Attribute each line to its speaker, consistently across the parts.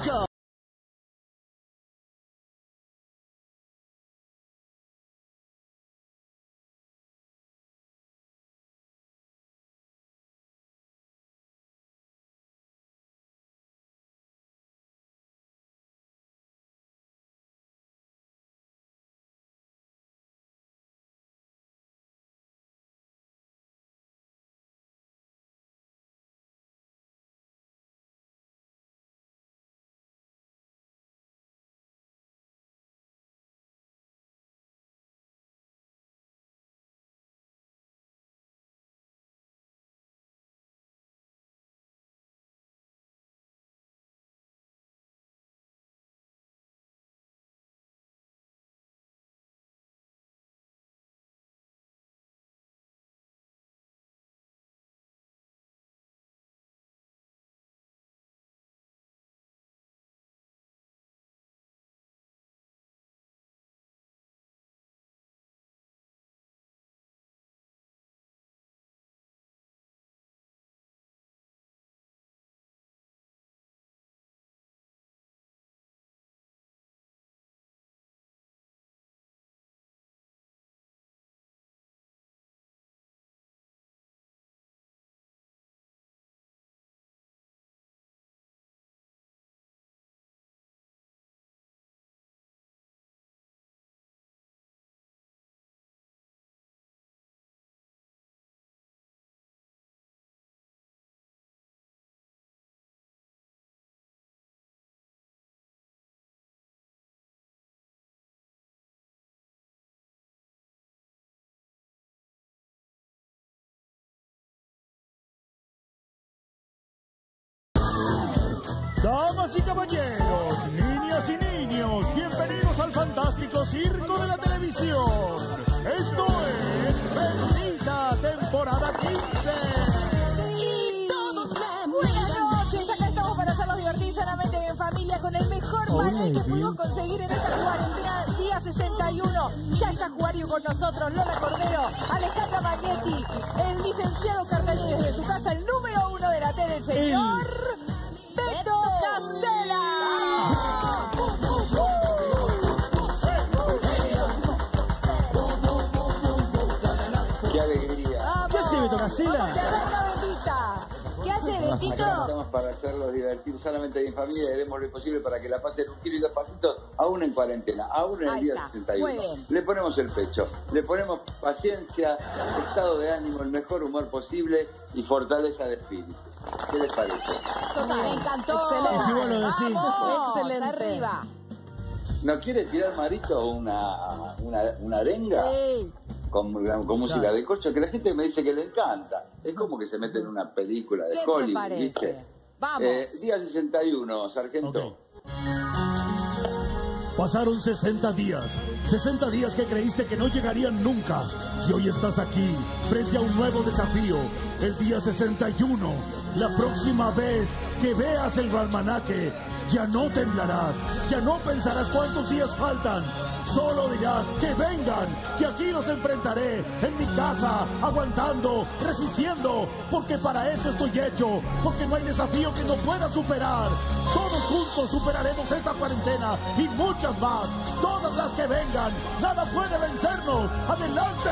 Speaker 1: nunca. Damas y caballeros, niñas y niños, bienvenidos al fantástico circo de la televisión. Esto es Bendita temporada 15.
Speaker 2: Y todos buenas noches, acá estamos para hacerlos divertir sanamente en familia con el mejor panel que pudimos conseguir en esta cuarentena, día 61. Ya está Juario con nosotros, Lola Cordero, Alejandra Magnetti, el licenciado Cartañez desde su casa, el número 1 de la tele, el señor Beto Castela.
Speaker 3: ¡Qué alegría!
Speaker 1: ¿Qué hace Beto Castela?
Speaker 2: ¿Qué arranca, Betita? ¿Qué hace, Betito?
Speaker 3: Acá estamos para hacerlos divertir sanamente en familia y haremos lo posible para que la pasen un kilo y dos pasitos, aún en cuarentena, aún en el
Speaker 2: Ahí
Speaker 3: día
Speaker 2: está.
Speaker 3: 61.
Speaker 2: Muy bien.
Speaker 3: Le ponemos el pecho, le ponemos paciencia, estado de ánimo, el mejor humor posible y fortaleza de espíritu. ¿Qué les parece?
Speaker 2: Total, me encantó.
Speaker 1: Excelente. Y si vos lo decís.
Speaker 2: Vamos,
Speaker 4: Excelente.
Speaker 2: arriba.
Speaker 3: ¿No quiere tirar, Marito, una arenga?
Speaker 2: Sí.
Speaker 3: Con música
Speaker 1: Claro.
Speaker 3: de corcho, que la gente me dice que le encanta. Es como que se mete en una película de
Speaker 2: ¿Qué te
Speaker 3: Hollywood,
Speaker 2: parece?
Speaker 3: ¿viste?
Speaker 2: Vamos.
Speaker 3: Día 61, sargento.
Speaker 1: Ok. Pasaron 60 días. 60 días que creíste que no llegarían nunca. Y hoy estás aquí, frente a un nuevo desafío. El día 61. La próxima vez que veas el almanaque, ya no temblarás. Ya no pensarás cuántos días faltan. Solo dirás que vengan, que aquí los enfrentaré. En mi casa, aguantando, resistiendo. Porque para eso estoy hecho. Porque no hay desafío que no pueda superar. Todos juntos superaremos esta cuarentena y muchas más. Todas las que vengan. Nada puede vencernos. ¡Adelante!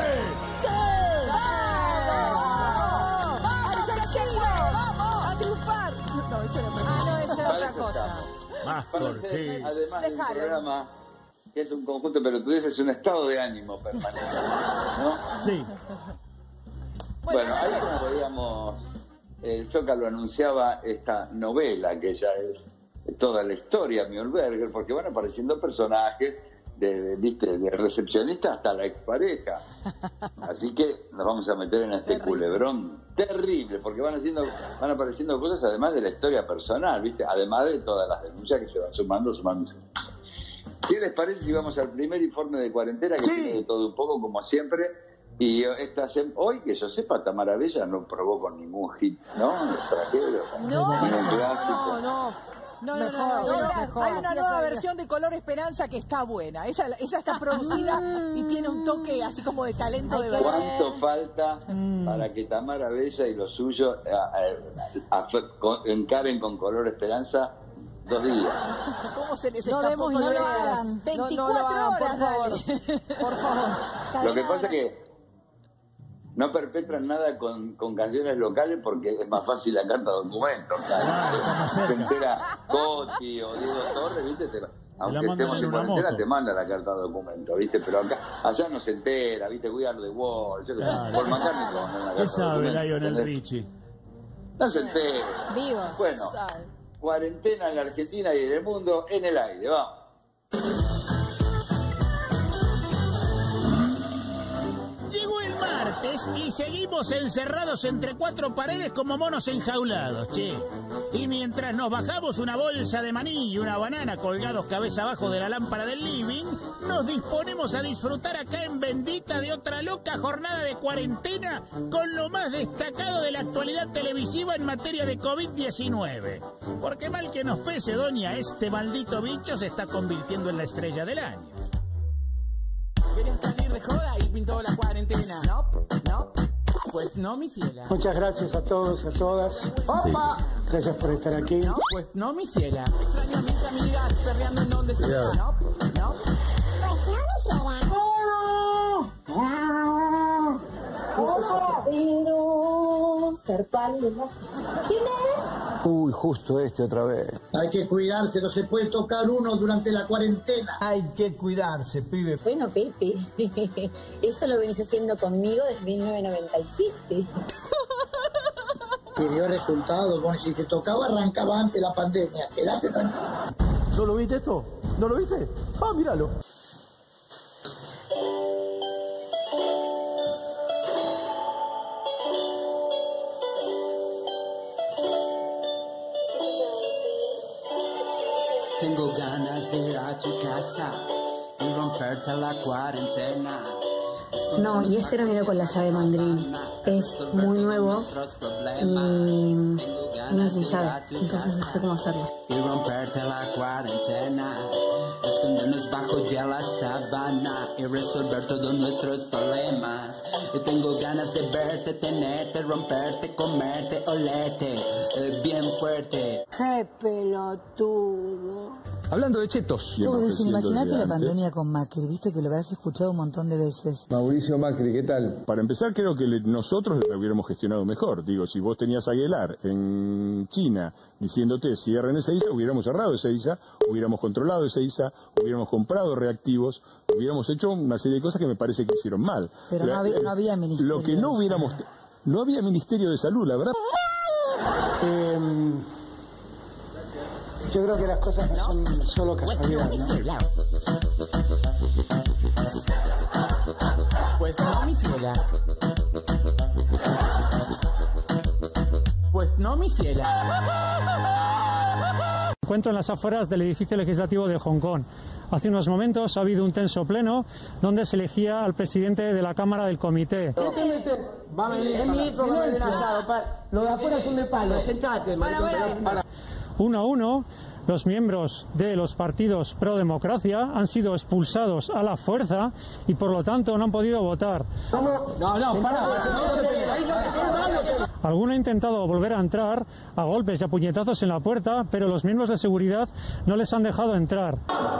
Speaker 2: ¡Vamos! ¡Vamos! ¡A triunfar! No, eso no. Ah, no, eso es
Speaker 3: Para
Speaker 2: otra
Speaker 3: eso
Speaker 2: cosa.
Speaker 3: estamos.
Speaker 1: Más
Speaker 3: Para
Speaker 1: por
Speaker 3: hacer,
Speaker 1: ti.
Speaker 3: además del
Speaker 2: Dejalo.
Speaker 3: programa, que es un conjunto de pelotudeces, es un estado de ánimo permanente, ¿no?
Speaker 1: Sí.
Speaker 3: Bueno, ahí como veíamos, el Zócalo anunciaba esta novela, que ya es toda la historia, Mühlberger, porque van apareciendo personajes ¿viste? De recepcionista hasta la expareja. Así que nos vamos a meter en este culebrón terrible, porque van apareciendo cosas además de la historia personal, ¿viste? Además de todas las denuncias que se van sumando. ¿Qué les parece si vamos al primer informe de cuarentena, que tiene de todo un poco, como siempre? Y hoy, que yo sepa, Tamara Bella no probó con ningún hit, ¿no? Extranjero. Ningún clásico.
Speaker 2: No,
Speaker 4: Mejor.
Speaker 2: hay una nueva versión de Color Esperanza que está buena. Esa está producida y tiene un toque así como de talento de verdad.
Speaker 3: ¿Cuánto falta para que Tamara Bella y los suyos encaren con Color Esperanza 2 días.
Speaker 2: ¿Cómo se les
Speaker 4: No
Speaker 2: escapó?
Speaker 4: demos ideas.
Speaker 2: 24 horas, dale.
Speaker 4: Por favor.
Speaker 3: Lo que pasa es que no perpetran nada con canciones locales porque es más fácil la carta documento. Se entera Coti o Diego Torres, ¿viste? Aunque estemos en cuarentena, te manda la carta documento, ¿viste? Pero allá no se entera, ¿viste? We are the world. Por McCartney
Speaker 1: ¿Qué sabe Lionel Richie?
Speaker 3: No se entera.
Speaker 4: Vivo.
Speaker 3: Bueno, cuarentena en la Argentina y en el mundo en el aire, vamos.
Speaker 5: Llegó el martes y seguimos encerrados entre 4 paredes como monos enjaulados, che. Y mientras nos bajamos una bolsa de maní y una banana colgados cabeza abajo de la lámpara del living, nos disponemos a disfrutar acá en Bendita de otra loca jornada de cuarentena con lo más destacado de la actualidad televisiva en materia de COVID-19. Porque mal que nos pese, doña, este maldito bicho se está convirtiendo en la estrella del año.
Speaker 6: ¿Querías salir de joda y pintó la cuarentena? No, no. Pues no, mi ciela.
Speaker 7: Muchas gracias a todos y a todas.
Speaker 6: ¡Opa!
Speaker 7: Gracias por estar aquí.
Speaker 6: No, pues no, mi ciela. Extraño a mis amigas perreando en donde sea. No, no.
Speaker 8: Pero ser pálido. ¿Quién es?
Speaker 9: Uy, justo este otra vez.
Speaker 7: Hay que cuidarse, no se puede tocar uno durante la cuarentena.
Speaker 9: Hay que cuidarse, pibe.
Speaker 8: Bueno, Pepe, eso lo venís haciendo conmigo desde 1997.
Speaker 7: Que dio resultados. Bueno, si te tocaba, arrancaba antes la pandemia. Quédate tranquilo.
Speaker 9: ¿No lo viste esto? ¿No lo viste? Ah, míralo.
Speaker 10: Tengo ganas de ir a tu casa y romperte la cuarentena.
Speaker 8: No, y este lo miro con la llave mandril. Es muy nuevo y no es sin llave, entonces no sé cómo hacerlo.
Speaker 10: Y romperte la cuarentena, escondernos bajo de la sabana y resolver todos nuestros problemas. Y tengo ganas de verte, tenerte, romperte, comerte, olerte, bien fuerte.
Speaker 8: ¡Qué pelotudo!
Speaker 11: Hablando de chetos.
Speaker 12: Imagínate la pandemia con Macri, viste que lo habrás escuchado un montón de veces.
Speaker 11: Mauricio Macri, ¿qué tal?
Speaker 13: Para empezar, creo que nosotros lo hubiéramos gestionado mejor. Digo, si vos tenías a Aguilar en China diciéndote cierren Ezeiza, hubiéramos cerrado Ezeiza, hubiéramos controlado Ezeiza, hubiéramos comprado reactivos, hubiéramos hecho una serie de cosas que me parece que hicieron mal.
Speaker 12: Pero no había ministerio.
Speaker 13: Lo que no hubiéramos... No había Ministerio de Salud, la verdad.
Speaker 7: Yo creo que las cosas no son solo casualidad, ¿no?
Speaker 6: Pues no, mi ciela. Pues no, mi ciela.
Speaker 14: Me encuentro en las afueras del edificio legislativo de Hong Kong. Hace unos momentos ha habido un tenso pleno donde se elegía al presidente de la Cámara del Comité.
Speaker 7: Va a venir. Es mi hijo, me viene asado. Los de afuera son de palo. Sentate, para.
Speaker 14: Uno a uno, los miembros de los partidos pro democracia han sido expulsados a la fuerza y por lo tanto no han podido votar. Alguno ha intentado volver a entrar a golpes y a puñetazos en la puerta, pero los miembros de seguridad no les han dejado entrar.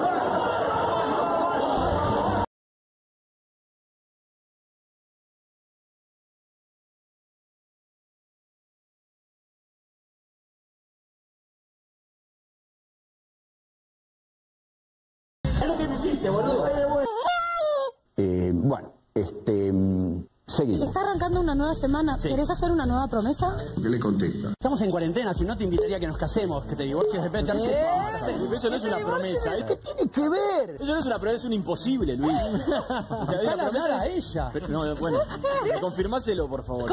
Speaker 9: Bueno, seguimos.
Speaker 8: Está arrancando una nueva semana.
Speaker 6: Sí.
Speaker 8: ¿Querés hacer una nueva promesa?
Speaker 9: ¿Qué le contesta?
Speaker 6: Estamos en cuarentena, si no te invitaría a que nos casemos, que te divorcies de repente. Eso no es una promesa.
Speaker 9: ¿Qué tiene que ver?
Speaker 6: Eso no es una promesa, es un imposible, Luis. O sea, la promesa a ella. Pero, no, bueno, confirmáselo, por favor.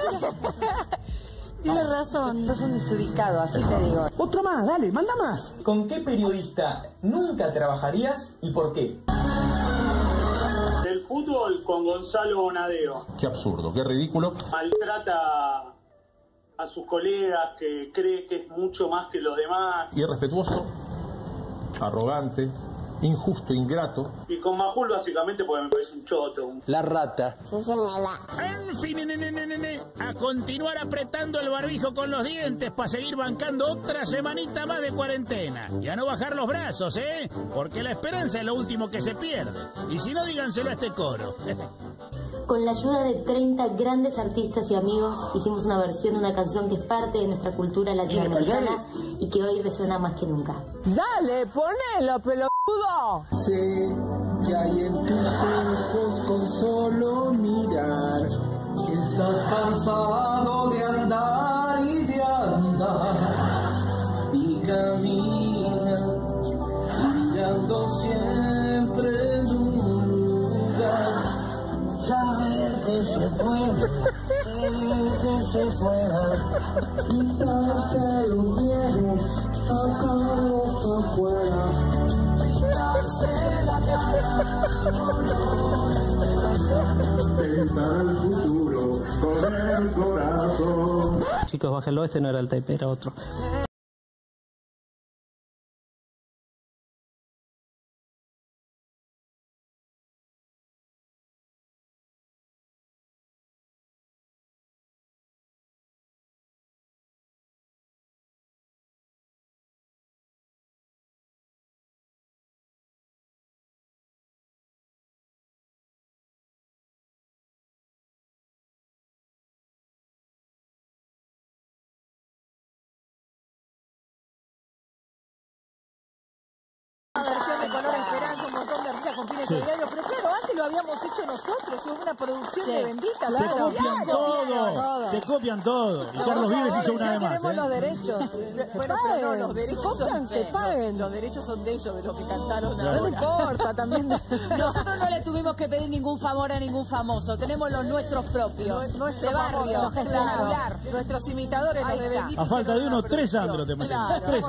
Speaker 8: Tienes razón, sos un desubicado, así te digo.
Speaker 7: Otro más, dale, manda más.
Speaker 15: ¿Con qué periodista nunca trabajarías y por qué?
Speaker 16: Del fútbol con Gonzalo Bonadeo.
Speaker 11: Qué absurdo, qué ridículo.
Speaker 16: Maltrata a sus colegas, que cree que es mucho más que los demás.
Speaker 11: Irrespetuoso, arrogante, injusto, ingrato.
Speaker 16: Y con Majul básicamente porque me parece un choto.
Speaker 11: La rata.
Speaker 5: En fin, a continuar apretando el barbijo con los dientes para seguir bancando otra semanita más de cuarentena. Y a no bajar los brazos, ¿eh? Porque la esperanza es lo último que se pierde. Y si no, díganselo a este coro.
Speaker 8: Con la ayuda de 30 grandes artistas y amigos, hicimos una versión de una canción que es parte de nuestra cultura latinoamericana y que hoy resuena más que nunca.
Speaker 2: Dale, ponelo, pelotudo.
Speaker 7: Sé que hay en tus ojos con solo mirar que estás cansado de andar y de andar y camina mirando siempre en un lugar. Saber que se puede, que se pueda, quitarse los miedos, sacarlos afuera, quitarse la cara,
Speaker 1: Pensar el futuro con el corazón.
Speaker 17: Chicos, bájenlo, este no era el tape, era otro.
Speaker 2: Una versión de Color Esperanza, un montón de artistas con fines solidarios, pero claro, antes lo habíamos hecho nosotros, es una producción de Bendita.
Speaker 1: Se copian todo, se copian todo. Y Carlos Vives hizo una de más.
Speaker 2: Queremos los derechos. Bueno, pero no, los derechos son que paguen. Los derechos son de ellos, de los que cantaron ahora.
Speaker 4: No importa, también. Nosotros no le tuvimos que pedir ningún favor a ningún famoso, tenemos los nuestros propios.
Speaker 2: Nuestro
Speaker 4: de barrio,
Speaker 2: claro. Nuestros imitadores, los de Bendita.
Speaker 1: A falta de uno, 3 Sandro te metí. 3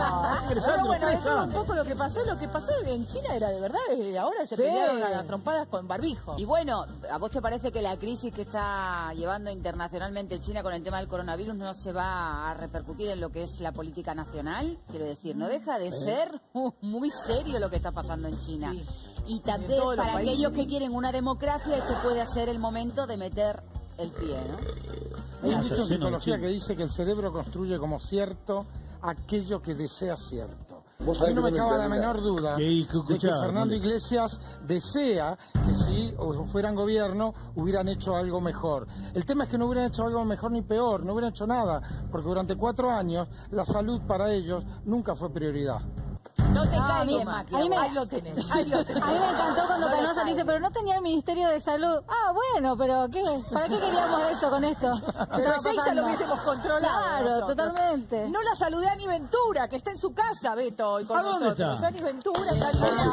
Speaker 2: Pero bueno, esto es un poco lo que pasó en China era de verdad, desde ahora se pelearon a las trompadas con barbijo.
Speaker 4: Y bueno, ¿a vos te parece que la crisis que está llevando internacionalmente China con el tema del coronavirus no se va a repercutir en lo que es la política nacional? Quiero decir, no deja de ser muy serio lo que está pasando en China. Sí. Y también para aquellos que quieren una democracia, este puede ser el momento de meter el pie, ¿no?
Speaker 18: Hay un dicho en psicología que dice que el cerebro construye como cierto aquello que desea cierto. A mí no me cabe la menor duda de que Fernando Iglesias desea que si fueran gobierno hubieran hecho algo mejor. El tema es que no hubieran hecho algo mejor ni peor, no hubieran hecho nada, porque durante 4 años la salud para ellos nunca fue prioridad.
Speaker 4: No te cae bien, Macri.
Speaker 2: Ahí lo tenés.
Speaker 8: A mí me encantó cuando Canosa dice, pero no tenía el Ministerio de Salud. Ah, bueno, pero ¿qué? ¿Para qué queríamos eso con esto?
Speaker 2: Pero a Seiza lo hubiésemos controlado.
Speaker 8: Claro,
Speaker 2: nosotros.
Speaker 8: Totalmente.
Speaker 2: No la saludé a Ani Ventura, que está en su casa, Beto, hoy con nosotros.
Speaker 1: ¿Dónde está?
Speaker 2: Ani Ventura está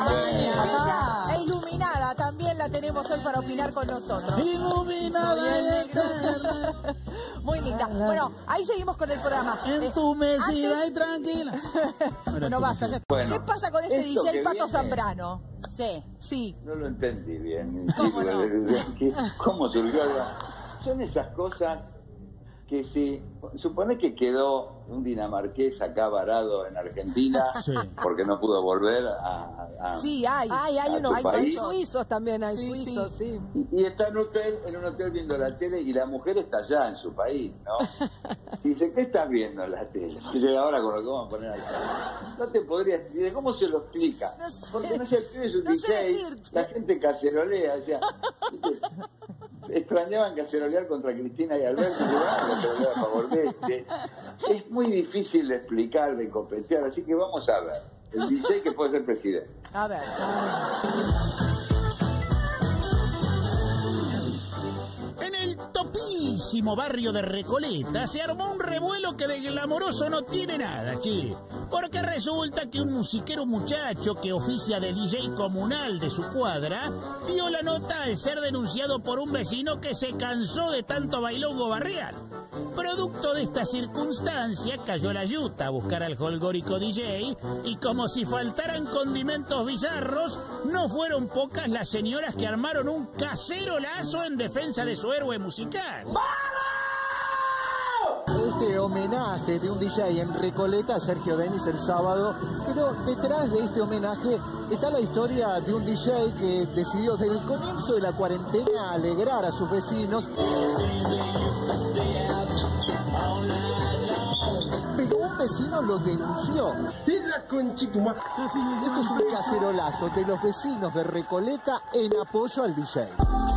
Speaker 2: en ella e iluminada, también la tenemos hoy para opinar con nosotros.
Speaker 1: Iluminada
Speaker 2: muy linda. Bueno, ahí seguimos con el programa.
Speaker 1: Entumecida y tranquila.
Speaker 2: No basta, ya está. ¿Qué pasa con este DJ Pato Zambrano?
Speaker 4: Sí.
Speaker 3: No lo entendí bien.
Speaker 4: ¿Cómo no?
Speaker 3: ¿Cómo surgió? Son esas cosas que si supone que quedó un dinamarqués acá varado en Argentina porque no pudo volver a
Speaker 2: sí, hay unos
Speaker 4: suizos también, hay suizos, sí.
Speaker 3: Y está en un hotel viendo la tele y la mujer está allá en su país, ¿no? Y dice, ¿qué estás viendo en la tele? Y dice, ahora con lo que vamos a poner acá. No te podría decir, ¿cómo se lo explica?
Speaker 4: No sé.
Speaker 3: Porque no se escribe su DJ, la gente cacerolea, o sea, extrañaban cacerolear contra Cristina y Alberto, y para volver. Es muy difícil de explicar, de completar, así que vamos a ver. El DJ que puede ser presidente.
Speaker 2: A ver.
Speaker 5: En el topísimo barrio de Recoleta se armó un revuelo que de glamoroso no tiene nada, che. Porque resulta que un musiquero muchacho que oficia de DJ comunal de su cuadra dio la nota al ser denunciado por un vecino que se cansó de tanto bailongo barrial. Producto de esta circunstancia cayó la yuta a buscar al holgórico DJ y como si faltaran condimentos bizarros, no fueron pocas las señoras que armaron un cacerolazo en defensa de su héroe musical.
Speaker 7: Este
Speaker 19: homenaje de un DJ en Recoleta a Sergio Denis el sábado, pero detrás de este homenaje está la historia de un DJ que decidió desde el comienzo de la cuarentena alegrar a sus vecinos. Pero un vecino lo denunció. Esto es un cacerolazo de los vecinos de Recoleta en apoyo al DJ.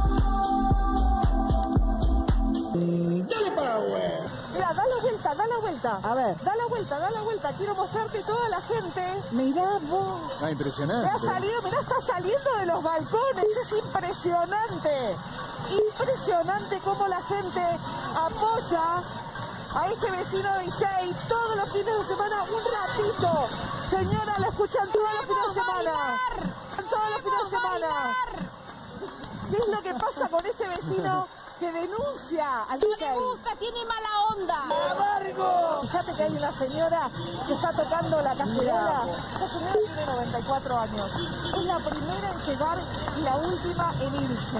Speaker 2: ¡Dale power! Mira, da la vuelta, da la vuelta. A ver. Da la vuelta, da la vuelta. Quiero mostrarte toda la gente. Mirá vos.
Speaker 19: Ah, impresionante.
Speaker 2: Ha salido, mirá, está saliendo de los balcones. Es impresionante. Impresionante cómo la gente apoya a este vecino DJ todos los fines de semana, un ratito. Señora, la escuchan todos los fines de semana. Todos los fines de semana. ¿Qué es lo que pasa con este vecino que denuncia al DJ?
Speaker 20: No le gusta, tiene mala onda.
Speaker 2: ¡Amargo! Fíjate que hay una señora que está tocando la cacerola. Esa señora tiene 94 años. Es la primera en llegar y la última en irse.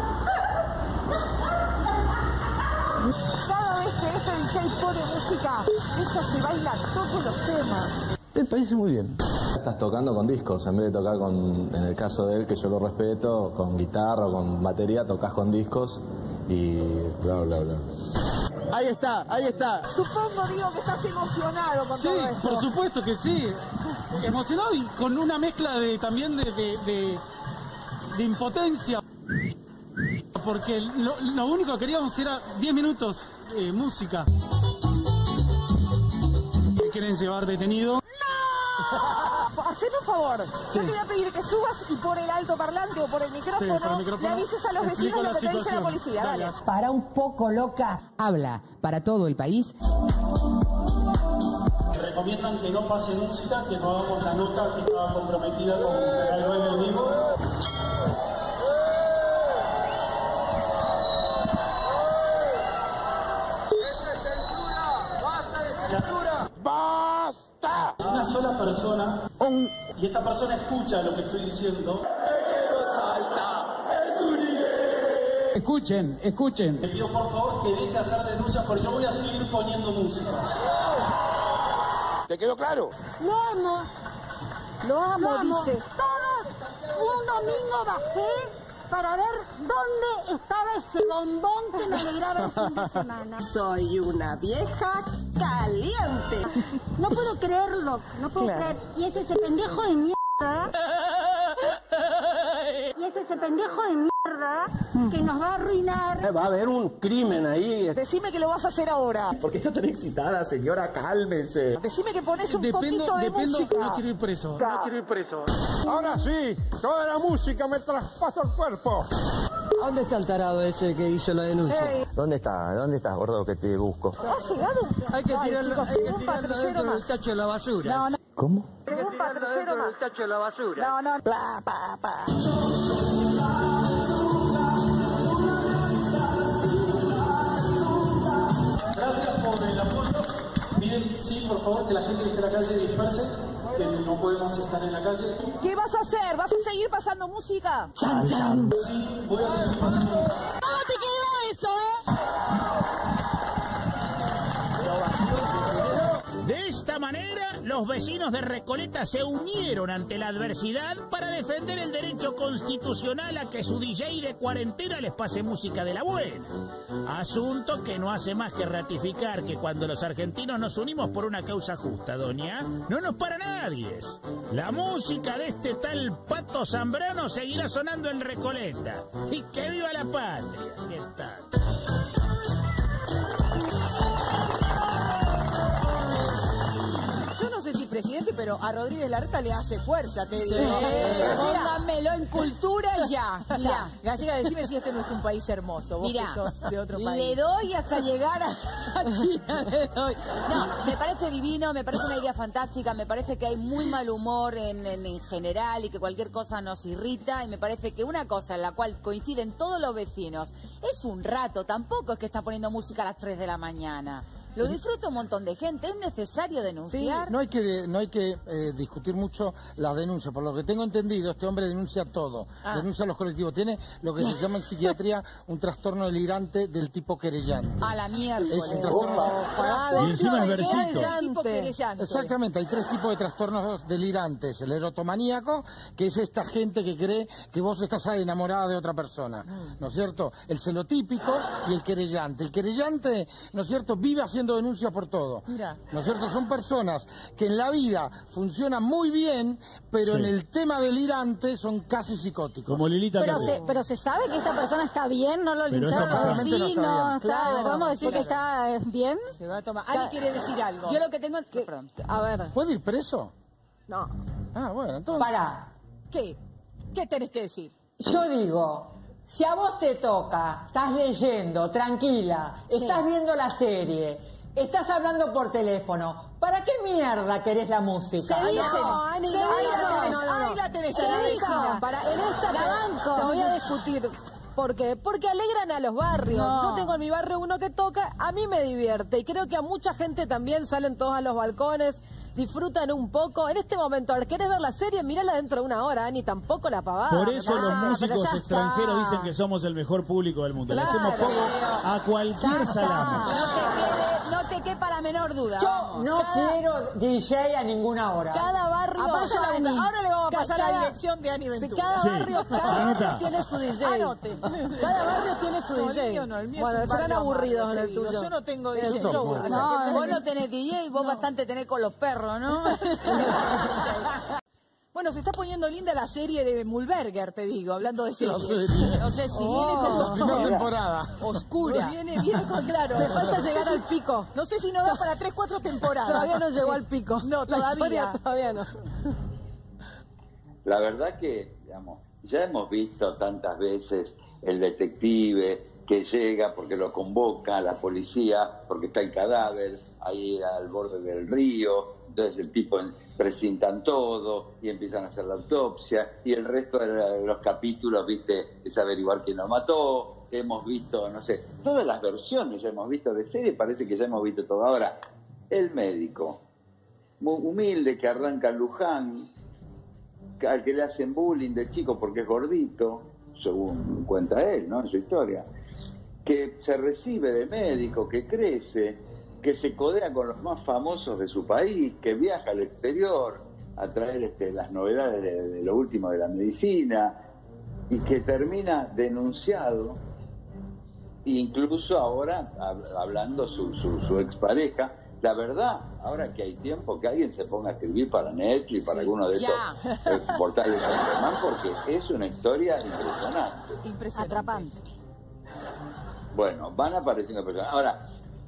Speaker 2: Cada vez que este DJ pone música, ella se baila todos los temas.
Speaker 9: Me parece muy bien.
Speaker 21: Estás tocando con discos, en vez de tocar con, en el caso de él, que yo lo respeto, con guitarra o con batería, tocas con discos y bla, bla, bla.
Speaker 19: Ahí está, ahí está.
Speaker 2: Supongo, digo, que estás emocionado con todo esto.
Speaker 22: Sí, por supuesto que sí. Emocionado y con una mezcla de también de impotencia. Porque lo único que queríamos era 10 minutos música. ¿Me quieren llevar detenido?
Speaker 2: ¡No! Haceme un favor. Sí. Yo te voy a pedir que subas y por el altoparlante o por el micrófono,
Speaker 22: sí, por el micrófono
Speaker 2: le avises a los vecinos lo que te dice la policía. Dale.
Speaker 23: Para un poco loca, habla para todo el país.
Speaker 22: Recomiendan que no pase música, que no hagamos la nota que estaba comprometida con algo enemigo.
Speaker 2: ¡Basta!
Speaker 22: Una sola persona, y esta persona escucha lo que estoy diciendo.
Speaker 23: Escuchen, escuchen.
Speaker 22: Le pido por favor que deje de hacer denuncias porque yo voy a seguir poniendo música.
Speaker 2: ¿Te quedó claro?
Speaker 20: Lo amo.
Speaker 2: Lo amo, dice.
Speaker 20: Todos un domingo bajé para ver dónde estaba ese bombón que me alegraba el fin de semana.
Speaker 2: Soy una vieja caliente.
Speaker 20: No puedo creerlo, no puedo creer. Y es ese pendejo de mierda. Y es ese pendejo de mierda que nos va a arruinar.
Speaker 9: Va a haber un crimen ahí.
Speaker 2: Decime que lo vas a hacer ahora.
Speaker 9: ¿Por qué está tan excitada, señora? Cálmese.
Speaker 2: Decime que pones un poquito de música.
Speaker 22: No quiero ir preso, no quiero ir preso.
Speaker 18: Ahora sí, toda la música me traspasa el cuerpo.
Speaker 17: ¿Dónde está el tarado ese que hizo la denuncia?
Speaker 9: ¿Dónde está? ¿Dónde estás, gordo, que te busco?
Speaker 2: ¿Ha llegado?
Speaker 17: Hay que tirarlo,
Speaker 2: chicos, un patrullero
Speaker 17: dentro del tacho de la basura.
Speaker 2: No, no.
Speaker 9: ¿Cómo?
Speaker 2: Un patrullero más.
Speaker 17: Del tacho de la basura.
Speaker 2: No, no. Bla, pa, pa.
Speaker 22: Gracias por el apoyo. Piden, sí, por favor, que la gente que esté en la calle disperse, que no podemos estar en la calle.
Speaker 2: ¿Qué vas a hacer? ¿Vas a seguir pasando música?
Speaker 23: Chan, chan.
Speaker 22: Sí, voy a seguir pasando música.
Speaker 20: ¿Cómo te quedó eso,
Speaker 5: De esta manera, los vecinos de Recoleta se unieron ante la adversidad para defender el derecho constitucional a que su DJ de cuarentena les pase música de la buena. Asunto que no hace más que ratificar que cuando los argentinos nos unimos por una causa justa, doña, no nos para nadie. La música de este tal Pato Zambrano seguirá sonando en Recoleta. ¡Y que viva la patria! ¿Qué tal?
Speaker 2: Yo no sé si presidente, pero a Rodríguez Larreta le hace fuerza, te digo.
Speaker 4: Póngamelo en cultura y ya. Ya.
Speaker 2: Gallega, decime si este no es un país hermoso, vos
Speaker 4: Mirá,
Speaker 2: que sos de otro país.
Speaker 4: le doy hasta llegar a China, le doy. No, me parece divino, me parece una idea fantástica, me parece que hay muy mal humor en general y que cualquier cosa nos irrita, y me parece que una cosa en la cual coinciden todos los vecinos es un rato, tampoco es que está poniendo música a las 3 de la mañana. Lo disfruta un montón de gente. ¿Es necesario denunciar?
Speaker 18: Sí, no hay que discutir mucho las denuncias. Por lo que tengo entendido, este hombre denuncia todo. Denuncia a los colectivos. Tiene lo que se llama en psiquiatría un trastorno delirante del tipo querellante.
Speaker 4: A la miércoles.
Speaker 18: Es un trastorno...
Speaker 1: Y encima es versito.
Speaker 18: Exactamente, hay 3 tipos de trastornos delirantes. El erotomaníaco, que es esta gente que cree que vos estás enamorada de otra persona, ¿no es cierto? El celotípico y el querellante. El querellante, ¿no es cierto?, vive haciendo denuncias por todo.
Speaker 2: Mira.
Speaker 18: ¿No es cierto? Son personas que en la vida funcionan muy bien, pero en el tema delirante son casi psicóticos.
Speaker 1: Como Lilita
Speaker 10: pero se sabe que esta persona está bien, no lo
Speaker 1: Pero
Speaker 10: lincharon
Speaker 1: esta
Speaker 10: los
Speaker 1: persona
Speaker 10: vecinos,
Speaker 18: no está bien.
Speaker 10: está, ¿podemos decir que está bien?
Speaker 2: Se va a tomar. Ani quiere decir algo.
Speaker 4: Yo lo que tengo es que...
Speaker 10: A ver.
Speaker 18: ¿Puede ir preso?
Speaker 2: No.
Speaker 18: Ah, bueno, entonces...
Speaker 12: Pará.
Speaker 2: ¿Qué? ¿Qué tenés que decir?
Speaker 12: Yo digo, si a vos te toca, estás leyendo, tranquila, estás viendo la serie, estás hablando por teléfono, ¿para qué mierda querés la música?
Speaker 10: Se dijo,
Speaker 2: Ani, ahí la tenés.
Speaker 10: Se dijo, en esta te voy a discutir. ¿Por qué? Porque alegran a los barrios.
Speaker 4: No.
Speaker 10: Yo tengo en mi barrio uno que toca, a mí me divierte y creo que a mucha gente también salen todos a los balcones, disfrutan un poco. En este momento, ¿querés ver la serie? Mírala dentro de una hora, Ani, tampoco la pavada.
Speaker 1: Por eso los músicos extranjeros dicen que somos el mejor público del mundo.
Speaker 10: Claro.
Speaker 1: Le hacemos poco a cualquier salame.
Speaker 4: No te quepa la menor duda.
Speaker 12: Yo no quiero DJ a ninguna hora.
Speaker 10: Cada barrio...
Speaker 2: Ahora le vamos a pasar la dirección de Ani Ventura.
Speaker 10: Cada barrio tiene su DJ.
Speaker 2: Anote.
Speaker 10: Cada barrio tiene su DJ.
Speaker 2: El mío no, el mío
Speaker 10: bueno,
Speaker 2: es un
Speaker 10: serán
Speaker 2: barrio
Speaker 10: aburridos
Speaker 2: amable,
Speaker 10: en el
Speaker 2: te digo.
Speaker 10: tuyo.
Speaker 2: Yo no tengo
Speaker 10: En el
Speaker 2: DJ.
Speaker 10: tuyo.
Speaker 4: No, vos no tenés DJ, vos bastante tenés con los perros, ¿no?
Speaker 2: Bueno, se está poniendo linda la serie de Mulberger, te digo, hablando de series.
Speaker 4: No sé si viene como...
Speaker 18: Primera temporada.
Speaker 4: Oscura.
Speaker 2: Viene con claro.
Speaker 10: Le falta llegar al pico.
Speaker 2: No sé si no da para 3-4 temporadas.
Speaker 10: Todavía no llegó al pico.
Speaker 2: No, todavía.
Speaker 10: Todavía no.
Speaker 3: La verdad que, digamos, ya hemos visto tantas veces el detective que llega porque lo convoca la policía, porque está el cadáver ahí al borde del río, entonces el tipo presentan todo y empiezan a hacer la autopsia, y el resto de los capítulos, viste, es averiguar quién lo mató. Hemos visto, no sé, todas las versiones ya hemos visto de serie, parece que ya hemos visto todo. Ahora, el médico, muy humilde, que arranca en Luján, al que le hacen bullying de chico porque es gordito, según cuenta él, ¿no?, en su historia, que se recibe de médico, que crece, que se codea con los más famosos de su país, que viaja al exterior a traer las novedades de lo último de la medicina, y que termina denunciado, incluso ahora hablando su expareja. La verdad, ahora que hay tiempo, que alguien se ponga a escribir para Netflix, para alguno de estos portales de Superman, porque es una historia impresionante.
Speaker 10: Atrapante.
Speaker 3: Bueno, van apareciendo personas. Ahora,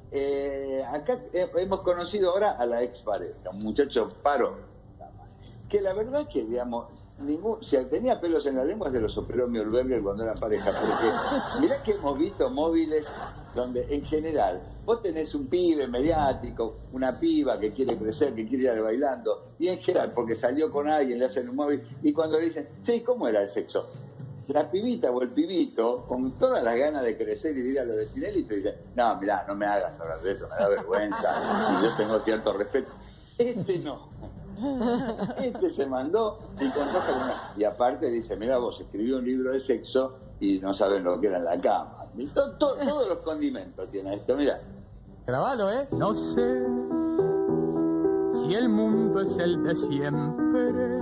Speaker 3: acá hemos conocido ahora a la expareja, un muchacho Paro, que la verdad es que, digamos, si tenía pelos en la lengua se los operó Mühlberger cuando eran pareja, porque mirá que hemos visto móviles donde en general vos tenés un pibe mediático, una piba que quiere crecer, que quiere ir bailando, y en general porque salió con alguien, le hacen un móvil, y cuando le dicen, sí, ¿cómo era el sexo? La pibita o el pibito, con todas las ganas de crecer y de ir a lo de Tinelli, te dicen, no, mirá, no me hagas hablar de eso, me da vergüenza, y yo tengo cierto respeto. Este no. Este se mandó y aparte dice, mira, vos escribí un libro de sexo y no saben lo que era en la cama. Todos los condimentos tiene esto, mira.
Speaker 6: Grabalo, ¿eh? No sé si el mundo es el de siempre,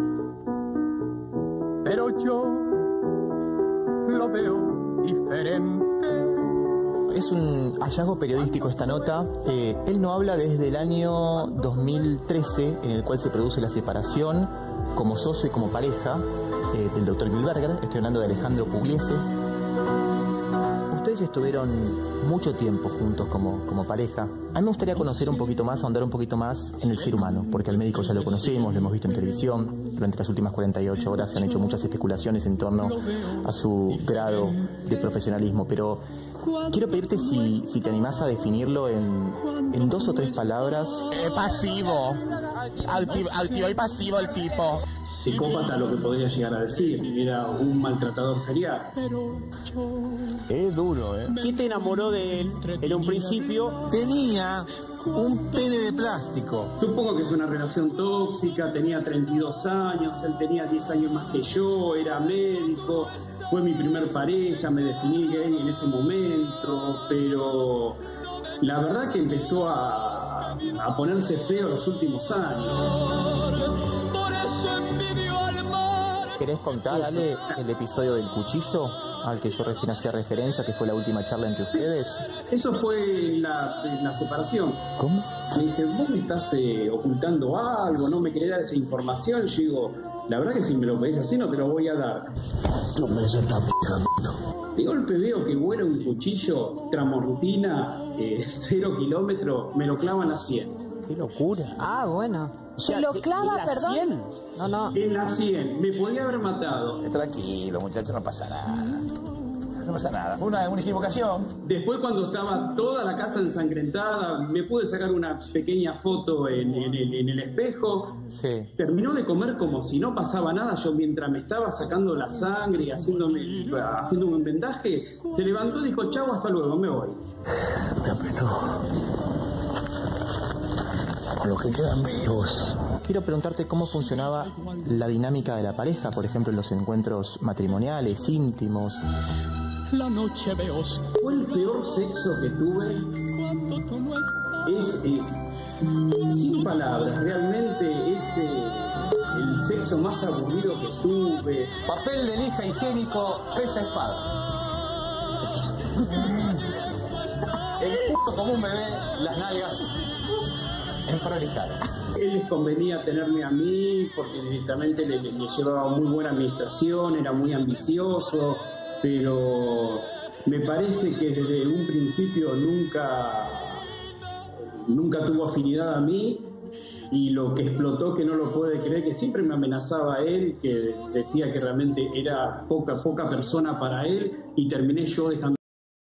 Speaker 6: pero yo lo veo diferente.
Speaker 15: Es un hallazgo periodístico esta nota. Él no habla desde el año 2013, en el cual se produce la separación como socio y como pareja del doctor Mühlberger. Estoy hablando de Alejandro Pugliese. Ustedes estuvieron mucho tiempo juntos como pareja. A mí me gustaría conocer un poquito más, ahondar un poquito más en el ser humano, porque al médico ya lo conocemos, lo hemos visto en televisión. Durante las últimas 48 horas se han hecho muchas especulaciones en torno a su grado de profesionalismo, pero Quiero pedirte si te animás a definirlo en 2 o 3 palabras.
Speaker 13: Pasivo. Altivo y pasivo el tipo.
Speaker 14: Psicópata lo que podría llegar a decir. Era un maltratador serial.
Speaker 9: Es duro, ¿eh?
Speaker 16: ¿Qué te enamoró de él en un principio?
Speaker 19: Tenía un pene de plástico.
Speaker 14: Supongo que es una relación tóxica, tenía 32 años, él tenía 10 años más que yo, era médico, fue mi primer pareja, me definí gay en ese momento, pero la verdad que empezó a ponerse feo los últimos años.
Speaker 15: ¿Querés contar, Ale, el episodio del cuchillo al que yo recién hacía referencia, que fue la última charla entre ustedes?
Speaker 14: Eso fue la separación.
Speaker 15: ¿Cómo?
Speaker 14: Me dice, vos me estás ocultando algo, no me querés dar esa información. Yo digo, la verdad que si me lo pedís así no te lo voy a dar.
Speaker 1: No me se está pegando.
Speaker 14: De golpe veo que vuela un cuchillo tramontina, 0 kilómetros, me lo clavan a 100.
Speaker 15: ¡Qué locura!
Speaker 10: Ah, bueno.
Speaker 4: ¿Se lo clava, perdón?
Speaker 10: 100? No.
Speaker 14: En la 100, me podía haber matado.
Speaker 13: Tranquilo, muchacho, no pasa nada. No pasa nada. Fue una equivocación.
Speaker 14: Después, cuando estaba toda la casa ensangrentada, me pude sacar una pequeña foto en el espejo.
Speaker 15: Sí.
Speaker 14: Terminó de comer como si no pasaba nada. Yo, mientras me estaba sacando la sangre y haciéndome un vendaje, se levantó y dijo, chau, hasta luego, me voy.
Speaker 1: Me apenó. Con lo que quedan vivos.
Speaker 15: Quiero preguntarte cómo funcionaba la dinámica de la pareja, por ejemplo, en los encuentros matrimoniales, íntimos.
Speaker 24: La noche de oscuridad.
Speaker 14: Fue el peor sexo que tuve. Es sin palabras, realmente es el sexo más aburrido que tuve.
Speaker 19: Papel de lija higiénico, pesa espada. El puto como un bebé, las nalgas emprolijadas.
Speaker 14: Él les convenía tenerme a mí porque directamente le llevaba muy buena administración, era muy ambicioso, pero me parece que desde un principio nunca tuvo afinidad a mí, y lo que explotó, que no lo puede creer, que siempre me amenazaba a él, que decía que realmente era poca persona para él, y terminé yo dejando.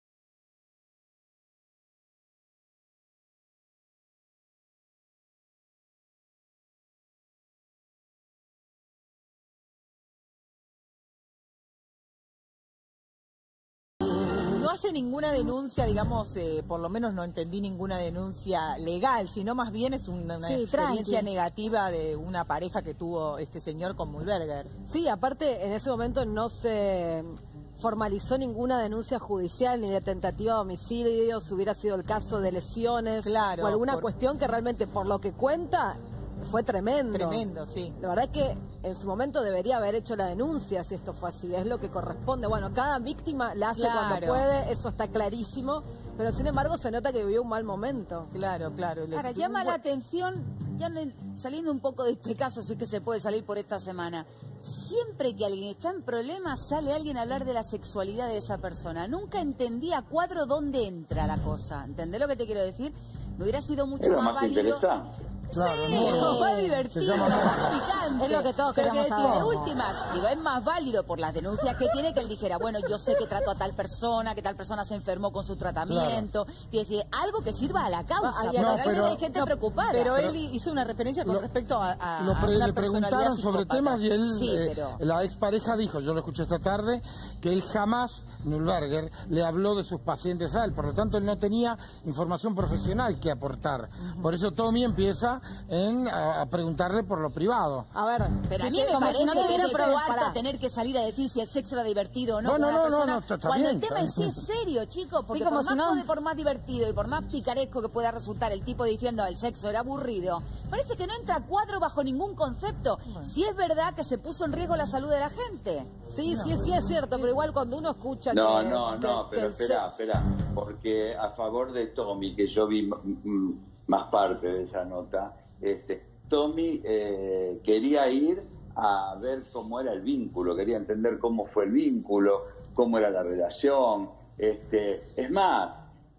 Speaker 2: No hace ninguna denuncia, digamos, por lo menos no entendí ninguna denuncia legal, sino más bien es una experiencia negativa de una pareja que tuvo este señor con Mühlberger.
Speaker 10: Sí, aparte en ese momento no se formalizó ninguna denuncia judicial ni de tentativa de homicidio, si hubiera sido el caso de lesiones o alguna cuestión que realmente, por lo que cuenta, fue tremendo.
Speaker 2: Tremendo, sí.
Speaker 10: La verdad es que en su momento debería haber hecho la denuncia si esto fue así, es lo que corresponde. Bueno, cada víctima la hace cuando puede, eso está clarísimo, pero sin embargo se nota que vivió un mal momento.
Speaker 2: Claro.
Speaker 4: Ahora, llama la atención, ya saliendo un poco de este caso, si es que se puede salir por esta semana, siempre que alguien está en problemas sale alguien a hablar de la sexualidad de esa persona. Nunca entendí a cuadro dónde entra la cosa. ¿Entendés lo que te quiero decir? Me hubiera sido mucho más válido.
Speaker 3: Interesante.
Speaker 2: Claro,
Speaker 4: fue divertido, más picante.
Speaker 10: Es lo que todos
Speaker 4: pero
Speaker 10: queremos
Speaker 4: quiero decir,
Speaker 10: saber.
Speaker 4: de últimas, digo, es más válido por las denuncias que tiene que él dijera, bueno, yo sé que trato a tal persona, que tal persona se enfermó con su tratamiento. Quiero decir, algo que sirva a la causa, porque realmente hay gente preocupada.
Speaker 2: Pero él hizo una referencia con respecto a
Speaker 18: le preguntaron sobre temas y él,
Speaker 4: pero
Speaker 18: la expareja dijo, yo lo escuché esta tarde, que él jamás, Mühlberger, le habló de sus pacientes a él, por lo tanto él no tenía información profesional que aportar. Por eso Tommy empieza a preguntarle por lo privado.
Speaker 10: A ver,
Speaker 4: pero a mí me parece que tiene que tener que salir a decir si el sexo era divertido o no.
Speaker 18: No, está
Speaker 4: cuando
Speaker 18: bien,
Speaker 4: el tema en sí es serio, chicos, porque por más divertido y por más picaresco que pueda resultar el tipo diciendo el sexo era aburrido, parece que no entra a cuadro bajo ningún concepto. Si es verdad que se puso en riesgo la salud de la gente.
Speaker 10: Sí, es cierto, pero igual cuando uno escucha
Speaker 3: pero espera, porque a favor de Tommy, que yo vi más parte de esa nota, Tommy quería ir a ver cómo era el vínculo, quería entender cómo fue el vínculo, cómo era la relación. Es más,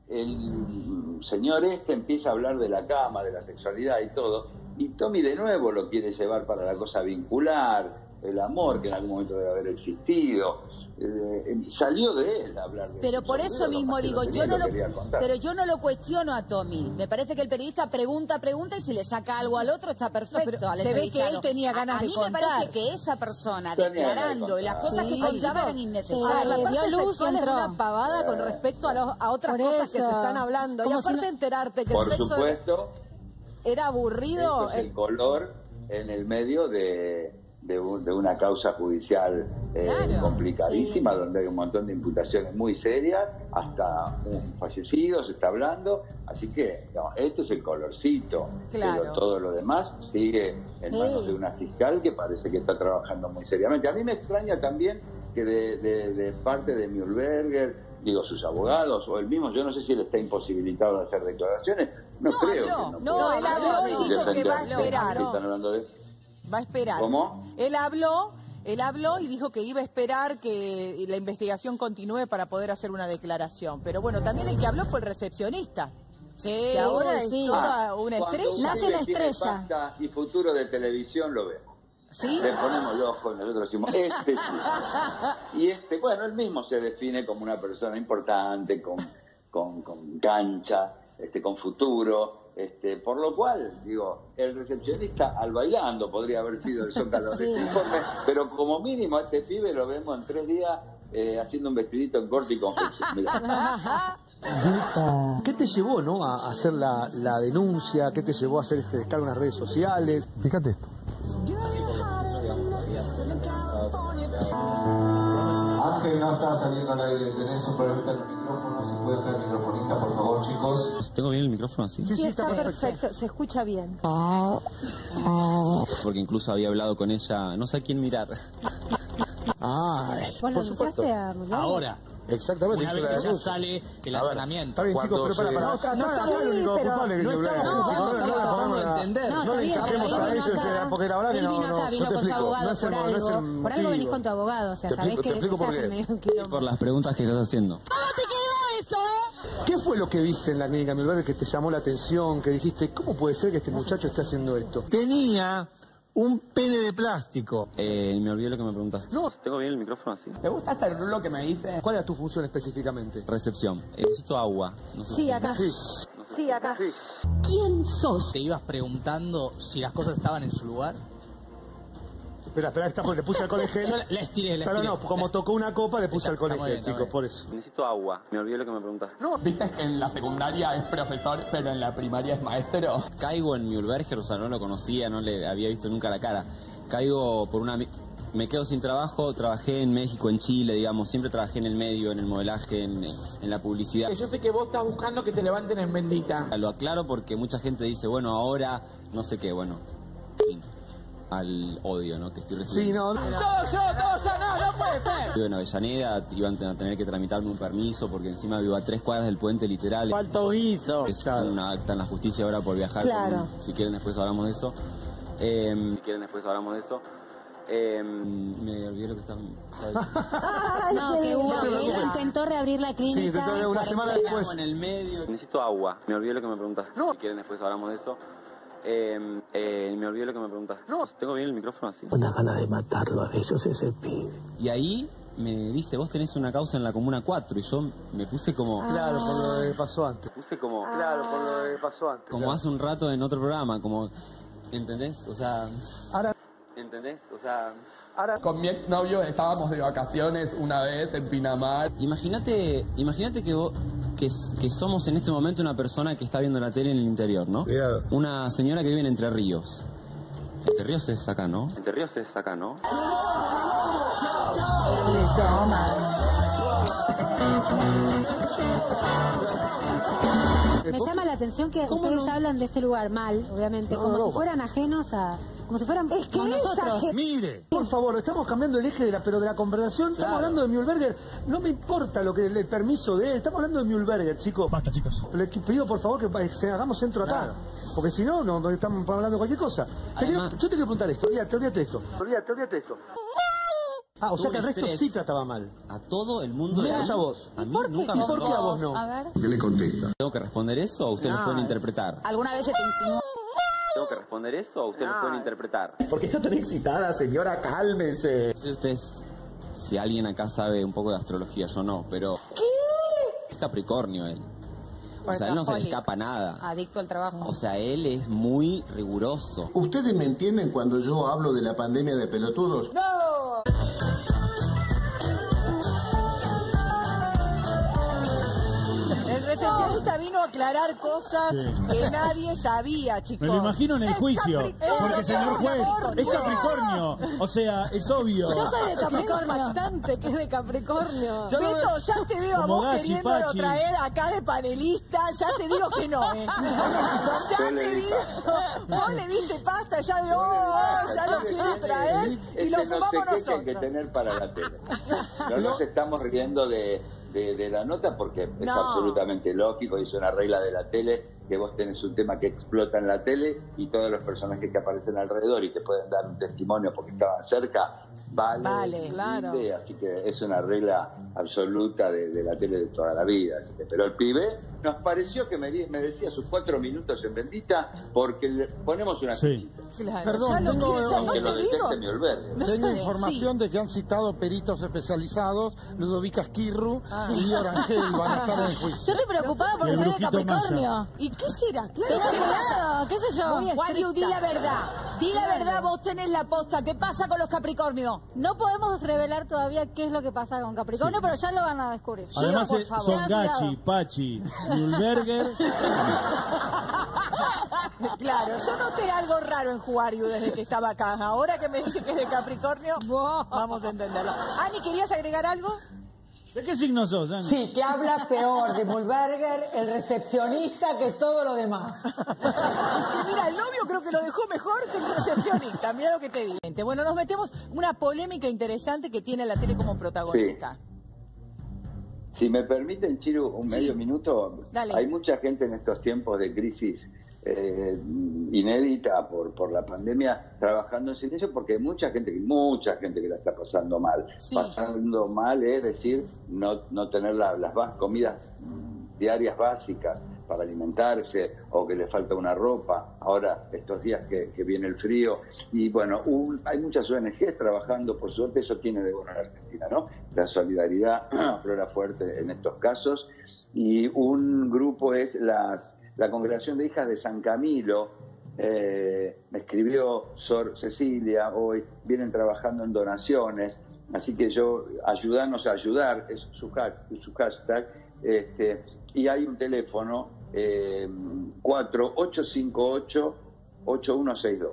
Speaker 3: el señor empieza a hablar de la cama, de la sexualidad y todo, y Tommy de nuevo lo quiere llevar para la cosa vincular, el amor que en algún momento debe haber existido. Salió de él hablar de
Speaker 4: pero
Speaker 3: eso.
Speaker 4: por eso mismo digo, yo no
Speaker 3: pero
Speaker 4: yo no lo cuestiono a Tommy. Me parece que el periodista pregunta y si le saca algo al otro está perfecto.
Speaker 2: No, se ve que él tenía ganas de contar.
Speaker 4: A mí me parece que esa persona declarando las cosas que contaba eran innecesarias.
Speaker 10: La parte sexual es una pavada con respecto a otras cosas que se están hablando. Y aparte enterarte que
Speaker 3: por
Speaker 10: el sexo
Speaker 3: supuesto,
Speaker 10: era aburrido.
Speaker 3: Esto es el color en el medio de una causa judicial complicadísima, donde hay un montón de imputaciones muy serias, hasta un fallecido se está hablando, así que esto es el colorcito, pero todo lo demás sigue en manos de una fiscal que parece que está trabajando muy seriamente. A mí me extraña también que de parte de Mühlberger, digo, sus abogados o él mismo, yo no sé si él está imposibilitado de hacer declaraciones, no creo que no
Speaker 2: él habló y dijo que va a esperar. Va a esperar.
Speaker 3: ¿Cómo?
Speaker 2: Él habló y dijo que iba a esperar que la investigación continúe para poder hacer una declaración. Pero bueno, también el que habló fue el recepcionista.
Speaker 10: Sí,
Speaker 2: que ahora es toda una estrella.
Speaker 3: Nace una estrella. Y futuro de televisión lo vemos.
Speaker 2: ¿Sí?
Speaker 3: Le ponemos el ojo y nosotros decimos, sí. Y bueno, él mismo se define como una persona importante, con cancha, con futuro. Por lo cual, digo, el recepcionista al bailando podría haber sido el Zócalo de este informe, pero como mínimo a este pibe lo vemos en 3 días haciendo un vestidito en corte y confección.
Speaker 9: ¿Qué te llevó, a hacer la denuncia? ¿Qué te llevó a hacer este descargo en las redes sociales? Fíjate esto.
Speaker 7: Ángel no está saliendo al aire, tenés un problema en el micrófono, si puede traer el microfonista, por favor, chicos.
Speaker 8: ¿Tengo bien el micrófono así?
Speaker 2: Sí, está perfecto, se escucha bien.
Speaker 8: Porque incluso había hablado con ella, no sé a quién mirar.
Speaker 10: ¿Vos lo anunciaste a Mühlberger?
Speaker 8: Ahora.
Speaker 9: Exactamente.
Speaker 8: Una vez que ya sale el allanamiento.
Speaker 9: Está bien, chicos, pero para. No es el único culpable que
Speaker 8: No entender.
Speaker 9: No le encajemos a ellos, porque la verdad que no. Yo te explico. No es el motivo.
Speaker 10: Por algo venís con tu abogado, o sea, sabés que
Speaker 9: te explico por qué.
Speaker 8: Por las preguntas que estás haciendo.
Speaker 2: ¿Cómo te quedó eso,
Speaker 9: ¿Qué fue lo que viste en la clínica Mühlberger que te llamó la atención, que dijiste, ¿cómo puede ser que este muchacho esté haciendo esto?
Speaker 11: Tenía un pene de plástico.
Speaker 8: Me olvidé lo que me preguntaste.
Speaker 9: No.
Speaker 8: ¿Tengo bien el micrófono así?
Speaker 6: ¿Te gusta hacer lo que me dices?
Speaker 9: ¿Cuál era tu función específicamente?
Speaker 8: Recepción. Necesito agua. No sé
Speaker 2: sí, acá.
Speaker 9: Sí.
Speaker 2: Sí, acá. Sí. ¿Quién sos?
Speaker 6: ¿Te ibas preguntando si las cosas estaban en su lugar?
Speaker 9: Espera, está porque le puse alcohol en gel.
Speaker 6: Yo la estiré.
Speaker 9: Pero no, como tocó una copa, le puse alcohol en gel, chicos, por eso.
Speaker 8: Necesito agua. Me olvidé lo que me preguntaste.
Speaker 6: No, viste que en la secundaria es profesor, pero en la primaria es maestro.
Speaker 8: Caigo en Mühlberger, o sea, no lo conocía, no le había visto nunca la cara. Caigo por me quedo sin trabajo, trabajé en México, en Chile, digamos, siempre trabajé en el medio, en el modelaje, en la publicidad.
Speaker 6: Yo sé que vos estás buscando que te levanten en bendita.
Speaker 8: Lo aclaro porque mucha gente dice, bueno, ahora, no sé qué, bueno, fin, al odio, ¿no? Que estoy recibiendo.
Speaker 9: Sí, no.
Speaker 6: No puede ser.
Speaker 8: Vivo en Avellaneda, iban a tener que tramitarme un permiso porque encima vivo a 3 cuadras del puente literal.
Speaker 6: Falta hizo.
Speaker 8: Es una acta en la justicia ahora por viajar.
Speaker 2: Claro.
Speaker 8: Si quieren después hablamos de eso. Me olvidé lo que estaba diciendo.
Speaker 10: No, que hubo.
Speaker 9: Él
Speaker 10: intentó reabrir la clínica.
Speaker 9: Sí, intentó una semana después.
Speaker 8: En el medio. Necesito agua. Me olvidé lo que me preguntaste. No. Si quieren después hablamos de eso. Me olvidé lo que me preguntaste. No. ¿Tengo bien el micrófono así?
Speaker 9: Una gana de matarlo a besos ese pibe.
Speaker 8: Y ahí me dice, vos tenés una causa en la Comuna 4. Y yo me puse como...
Speaker 9: Claro, por lo que pasó antes.
Speaker 8: Claro,
Speaker 9: por lo que pasó antes.
Speaker 8: Como hace un rato en otro programa, como... ¿Entendés? O sea...
Speaker 6: Ahora con mi exnovio estábamos de vacaciones una vez en Pinamar.
Speaker 8: Imagínate que somos en este momento una persona que está viendo la tele en el interior, ¿no?
Speaker 9: Cuidado.
Speaker 8: Una señora que vive en Entre Ríos. Entre Ríos es acá, ¿no?
Speaker 10: Me llama la atención que ustedes hablan de este lugar mal, obviamente, como si fueran ajenos a... Como si fueran nosotros.
Speaker 9: Mire, por favor, estamos cambiando el eje de la conversación. Estamos hablando de Mühlberger. No me importa lo que el permiso de él. Estamos hablando de Mühlberger, chicos.
Speaker 1: Basta, chicos.
Speaker 9: Le pido, por favor, que hagamos centro acá. Claro. Porque si no, no estamos hablando de cualquier cosa. Yo te quiero preguntar esto. Olvídate esto. O sea que el resto sí trataba mal.
Speaker 8: A todo el mundo.
Speaker 9: A vos.
Speaker 8: A mí
Speaker 10: ¿Por qué?
Speaker 8: nunca
Speaker 9: ¿Y por qué a vos no?
Speaker 10: A ver.
Speaker 7: ¿Qué le contesta?
Speaker 8: ¿Tengo que responder eso o ustedes lo pueden interpretar?
Speaker 4: ¿Alguna vez se te insinuó?
Speaker 8: Tengo que responder. responder eso o ustedes lo pueden interpretar?
Speaker 17: ¿Por qué está tan excitada, señora? Cálmese.
Speaker 8: No sé ustedes si alguien acá sabe un poco de astrología, yo no, pero...
Speaker 2: ¿Qué?
Speaker 8: Es Capricornio él. O sea, él no se le escapa nada.
Speaker 4: Adicto al trabajo.
Speaker 8: O sea, él es muy riguroso.
Speaker 11: ¿Ustedes me entienden cuando yo hablo de la pandemia de pelotudos?
Speaker 2: ¡No! El recepcionista vino a aclarar cosas que nadie sabía, chicos.
Speaker 1: Me lo imagino en el juicio, porque señor juez, es Capricornio, o sea, es obvio.
Speaker 10: Yo soy de Capricornio. Bastante que es de Capricornio.
Speaker 2: Beto, ya te veo a
Speaker 1: Como
Speaker 2: vos
Speaker 1: Gachi,
Speaker 2: queriéndolo
Speaker 1: Pachi.
Speaker 2: traer acá de panelista, ya te digo que no, Ya te digo, vos le diste pasta ya de ya lo quiere traer y lo
Speaker 3: no sé
Speaker 2: fumamos
Speaker 3: qué hay
Speaker 2: nosotros.
Speaker 3: que tener para la tele. No nos estamos riendo de la nota porque es absolutamente lógico y es una regla de la tele que vos tenés un tema que explota en la tele y todos los personajes que aparecen alrededor y te pueden dar un testimonio porque estaban cerca, vale,
Speaker 2: claro.
Speaker 3: Así que es una regla absoluta de la tele de toda la vida. Así que, pero el pibe nos pareció que merecía sus 4 minutos en Bendita porque le ponemos una fichita.
Speaker 2: Claro.
Speaker 18: Perdón,
Speaker 3: Aunque lo detecte mi albergue.
Speaker 18: Tengo información de que han citado peritos especializados, Ludovica Esquirru y Lío Rangel van a estar en el juicio.
Speaker 10: Yo estoy preocupada porque soy de Capricornio.
Speaker 2: ¿Y qué será?
Speaker 10: Pero claro, qué sé yo.
Speaker 4: Wariu, di la verdad. Di la verdad, vos tenés la posta. ¿Qué pasa con los Capricornios?
Speaker 10: No podemos revelar todavía qué es lo que pasa con Capricornio, pero ya lo van a descubrir.
Speaker 1: Además
Speaker 10: por favor.
Speaker 1: son Gachi, Pachi, Mühlberger.
Speaker 2: Claro, yo noté algo raro en Juariu desde que estaba acá. Ahora que me dice que es de Capricornio, vamos a entenderlo. Ani, ¿querías agregar algo?
Speaker 1: ¿De qué signo sos, Ani?
Speaker 12: Sí, que habla peor de Mühlberger, el recepcionista, que todo lo demás.
Speaker 2: Que mira, el novio creo que lo dejó mejor que el recepcionista. Mira lo que te digo. Bueno, nos metemos una polémica interesante que tiene la tele como protagonista.
Speaker 3: Si me permiten, Chiru, un medio minuto.
Speaker 2: Dale.
Speaker 3: Hay mucha gente en estos tiempos de crisis inédita por la pandemia trabajando en silencio porque hay mucha gente que la está pasando mal. Pasando mal es decir, no tener las comidas diarias básicas para alimentarse o que le falta una ropa. Ahora, estos días que viene el frío. Y bueno, hay muchas ONGs trabajando, por suerte, eso tiene de bueno en Argentina, ¿no? La solidaridad aflora fuerte en estos casos. Y un grupo es la Congregación de Hijas de San Camilo. Me escribió Sor Cecilia hoy, vienen trabajando en donaciones. Así que ayudarnos a ayudar, es su hashtag. Y hay un teléfono 4858-8162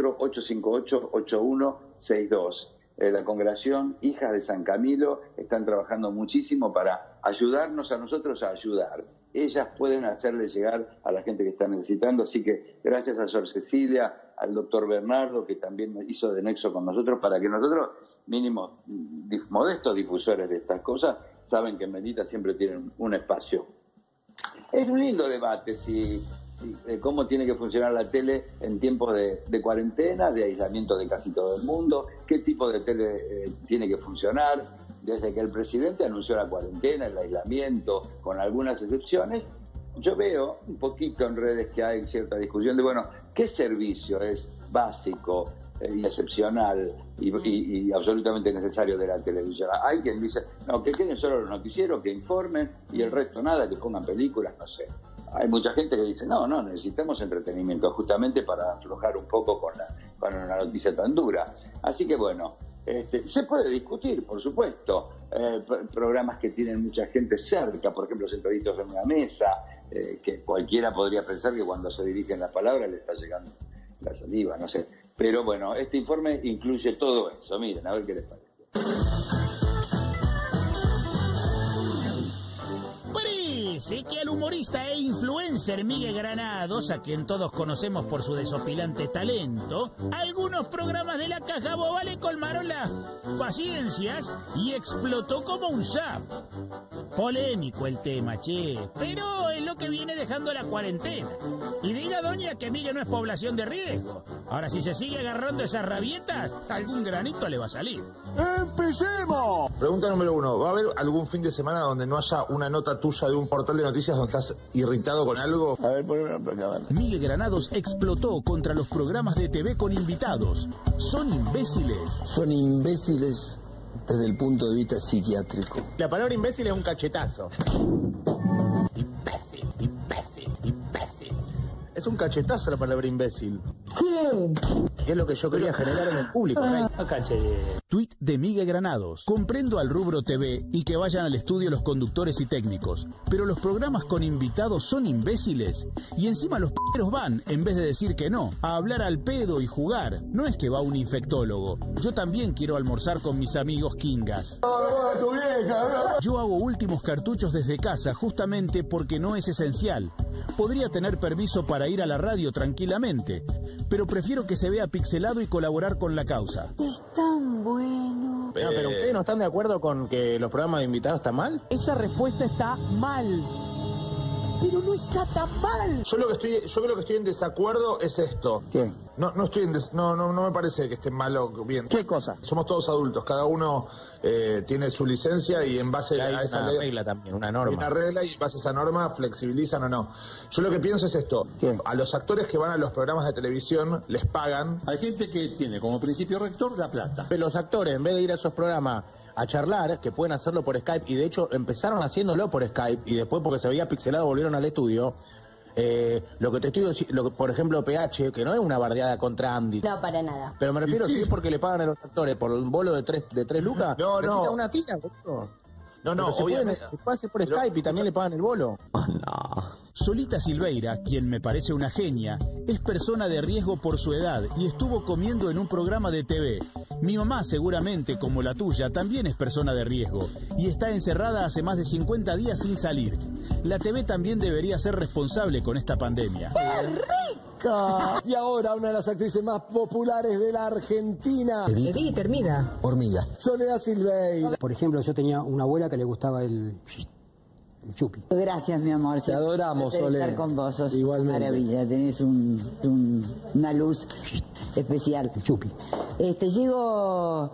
Speaker 3: 4858-8162. La Congregación Hijas de San Camilo están trabajando muchísimo para ayudarnos a nosotros a ayudar. Ellas pueden hacerle llegar a la gente que está necesitando, así que gracias a Sor Cecilia, al doctor Bernardo, que también hizo de nexo con nosotros, para que nosotros, mínimo modestos difusores de estas cosas, saben que en Bendita siempre tienen un espacio. Es un lindo debate cómo tiene que funcionar la tele en tiempos de cuarentena, de aislamiento de casi todo el mundo, qué tipo de tele tiene que funcionar. Desde que el presidente anunció la cuarentena, el aislamiento, con algunas excepciones, yo veo un poquito en redes que hay cierta discusión de, bueno, ¿qué servicio es básico y excepcional y absolutamente necesario de la televisión? Hay quien dice, no, que queden solo los noticieros, que informen y el resto nada, que pongan películas, no sé. Hay mucha gente que dice, no, necesitamos entretenimiento justamente para aflojar un poco con una noticia tan dura. Así que bueno, se puede discutir, por supuesto, programas que tienen mucha gente cerca, por ejemplo, sentaditos en una mesa, que cualquiera podría pensar que cuando se dirigen las palabras le está llegando la saliva, no sé. Pero bueno, este informe incluye todo eso. Miren, a ver qué les parece.
Speaker 5: Parece que al humorista e influencer Miguel Granados, a quien todos conocemos por su desopilante talento, algunos programas de la Caja Boba le colmaron las paciencias y explotó como un sapo. Polémico el tema, che, pero es lo que viene dejando la cuarentena. Y diga doña que Miguel no es población de riesgo. Ahora, si se sigue agarrando esas rabietas, algún granito le va a salir.
Speaker 13: ¡Empecemos! Pregunta número 1. ¿Va a haber algún fin de semana donde no haya una nota tuya de un portal de noticias donde estás irritado con algo? A ver, poneme una placa.
Speaker 5: Miguel Granados explotó contra los programas de TV con invitados. ¿Son imbéciles?
Speaker 20: Son imbéciles desde el punto de vista psiquiátrico.
Speaker 17: La palabra imbécil es un cachetazo.
Speaker 13: Es un cachetazo la palabra imbécil.
Speaker 20: ¿Quién?
Speaker 13: Es lo que yo quería generar en el público.
Speaker 5: Tweet de Miguel Granados. Comprendo al rubro TV y que vayan al estudio los conductores y técnicos, pero los programas con invitados son imbéciles. Y encima los p***eros van, en vez de decir que no, a hablar al pedo y jugar. No es que va un infectólogo. Yo también quiero almorzar con mis amigos kingas. Yo hago últimos cartuchos desde casa justamente porque no es esencial. Podría tener permiso para ir a la radio tranquilamente, pero prefiero que se vea pixelado y colaborar con la causa.
Speaker 10: Es tan bueno.
Speaker 17: No, pero ¿ustedes no están de acuerdo con que los programas de invitados están mal?
Speaker 9: Esa respuesta está mal. Pero no está tan mal.
Speaker 13: Yo creo que estoy en desacuerdo es esto.
Speaker 20: ¿Qué?
Speaker 13: No estoy no me parece que esté mal o bien.
Speaker 20: ¿Qué cosa?
Speaker 13: Somos todos adultos, cada uno tiene su licencia y en base a esa
Speaker 17: una
Speaker 13: ley,
Speaker 17: regla también, una norma.
Speaker 13: una regla y en base a esa norma flexibilizan o no. Yo lo que pienso es esto.
Speaker 20: ¿Qué?
Speaker 13: A los actores que van a los programas de televisión les pagan.
Speaker 20: Hay gente que tiene como principio rector la plata.
Speaker 17: Pero los actores, en vez de ir a esos programas a charlar, que pueden hacerlo por Skype, y de hecho empezaron haciéndolo por Skype, y después porque se veía pixelado volvieron al estudio. Lo que te estoy diciendo, por ejemplo, PH, que no es una bardeada contra Andy.
Speaker 4: No, para nada.
Speaker 17: Pero me refiero, si es porque le pagan a los actores por un bolo de 3 lucas,
Speaker 13: No,
Speaker 17: le
Speaker 13: no.
Speaker 17: quitan una tira, boludo.
Speaker 13: No, obviamente.
Speaker 17: Se puede hacer por Skype y también le pagan el bolo.
Speaker 5: Solita Silveira, quien me parece una genia, es persona de riesgo por su edad y estuvo comiendo en un programa de TV. Mi mamá, seguramente, como la tuya, también es persona de riesgo y está encerrada hace más de 50 días sin salir. La TV también debería ser responsable con esta pandemia.
Speaker 9: Y ahora una de las actrices más populares de la Argentina.
Speaker 20: Edith
Speaker 10: termina.
Speaker 20: Hormiga.
Speaker 9: Soledad Silveira.
Speaker 21: Por ejemplo, yo tenía una abuela que le gustaba el chupi.
Speaker 22: Gracias, mi amor.
Speaker 9: Te adoramos,
Speaker 22: Estar
Speaker 9: Sole.
Speaker 22: con vos, sos
Speaker 9: Igualmente.
Speaker 22: maravilla, tenés una luz especial.
Speaker 21: El chupi.
Speaker 22: Llego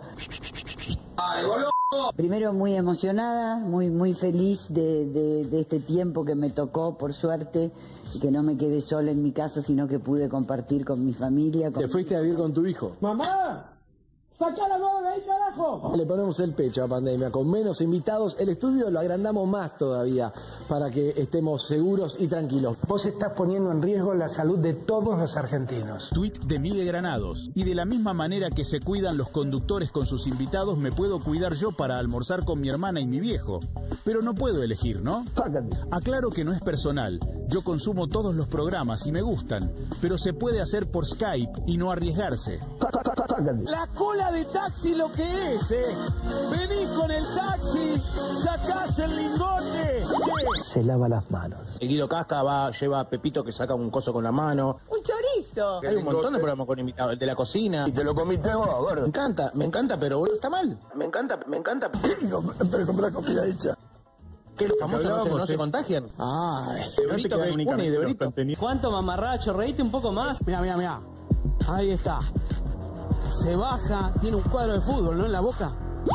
Speaker 22: primero muy emocionada, muy feliz de este tiempo que me tocó, por suerte, y que no me quedé sola en mi casa, sino que pude compartir con mi familia.
Speaker 9: Te fuiste a vivir con tu hijo.
Speaker 18: ¡Mamá! ¡Sacá la mano de ahí, carajo!
Speaker 9: Le ponemos el pecho a pandemia, con menos invitados. El estudio lo agrandamos más todavía para que estemos seguros y tranquilos.
Speaker 23: Vos estás poniendo en riesgo la salud de todos los argentinos.
Speaker 5: Tweet de Miguel Granados. Y de la misma manera que se cuidan los conductores con sus invitados, me puedo cuidar yo para almorzar con mi hermana y mi viejo. Pero no puedo elegir, ¿no? Aclaro que no es personal. Yo consumo todos los programas y me gustan, pero se puede hacer por Skype y no arriesgarse.
Speaker 9: La cola de taxi lo que es, Venís con el taxi, sacás el lingote.
Speaker 20: Se lava las manos.
Speaker 17: Guido Casca lleva a Pepito que saca un coso con la mano.
Speaker 12: ¡Un chorizo!
Speaker 17: Hay un montón de programas con invitados. El de la cocina.
Speaker 20: Y te lo comiste vos, gordo.
Speaker 17: Me encanta, pero boludo, está mal. Me encanta.
Speaker 20: Pero compré comida hecha.
Speaker 17: Que los famosos no se contagian.
Speaker 20: Ay,
Speaker 17: Brito que impune y de Brito.
Speaker 16: ¿Cuánto, mamarracho? Reíte un poco más.
Speaker 9: Mira. Ahí está. Se baja, tiene un cuadro de fútbol, ¿no? En la boca.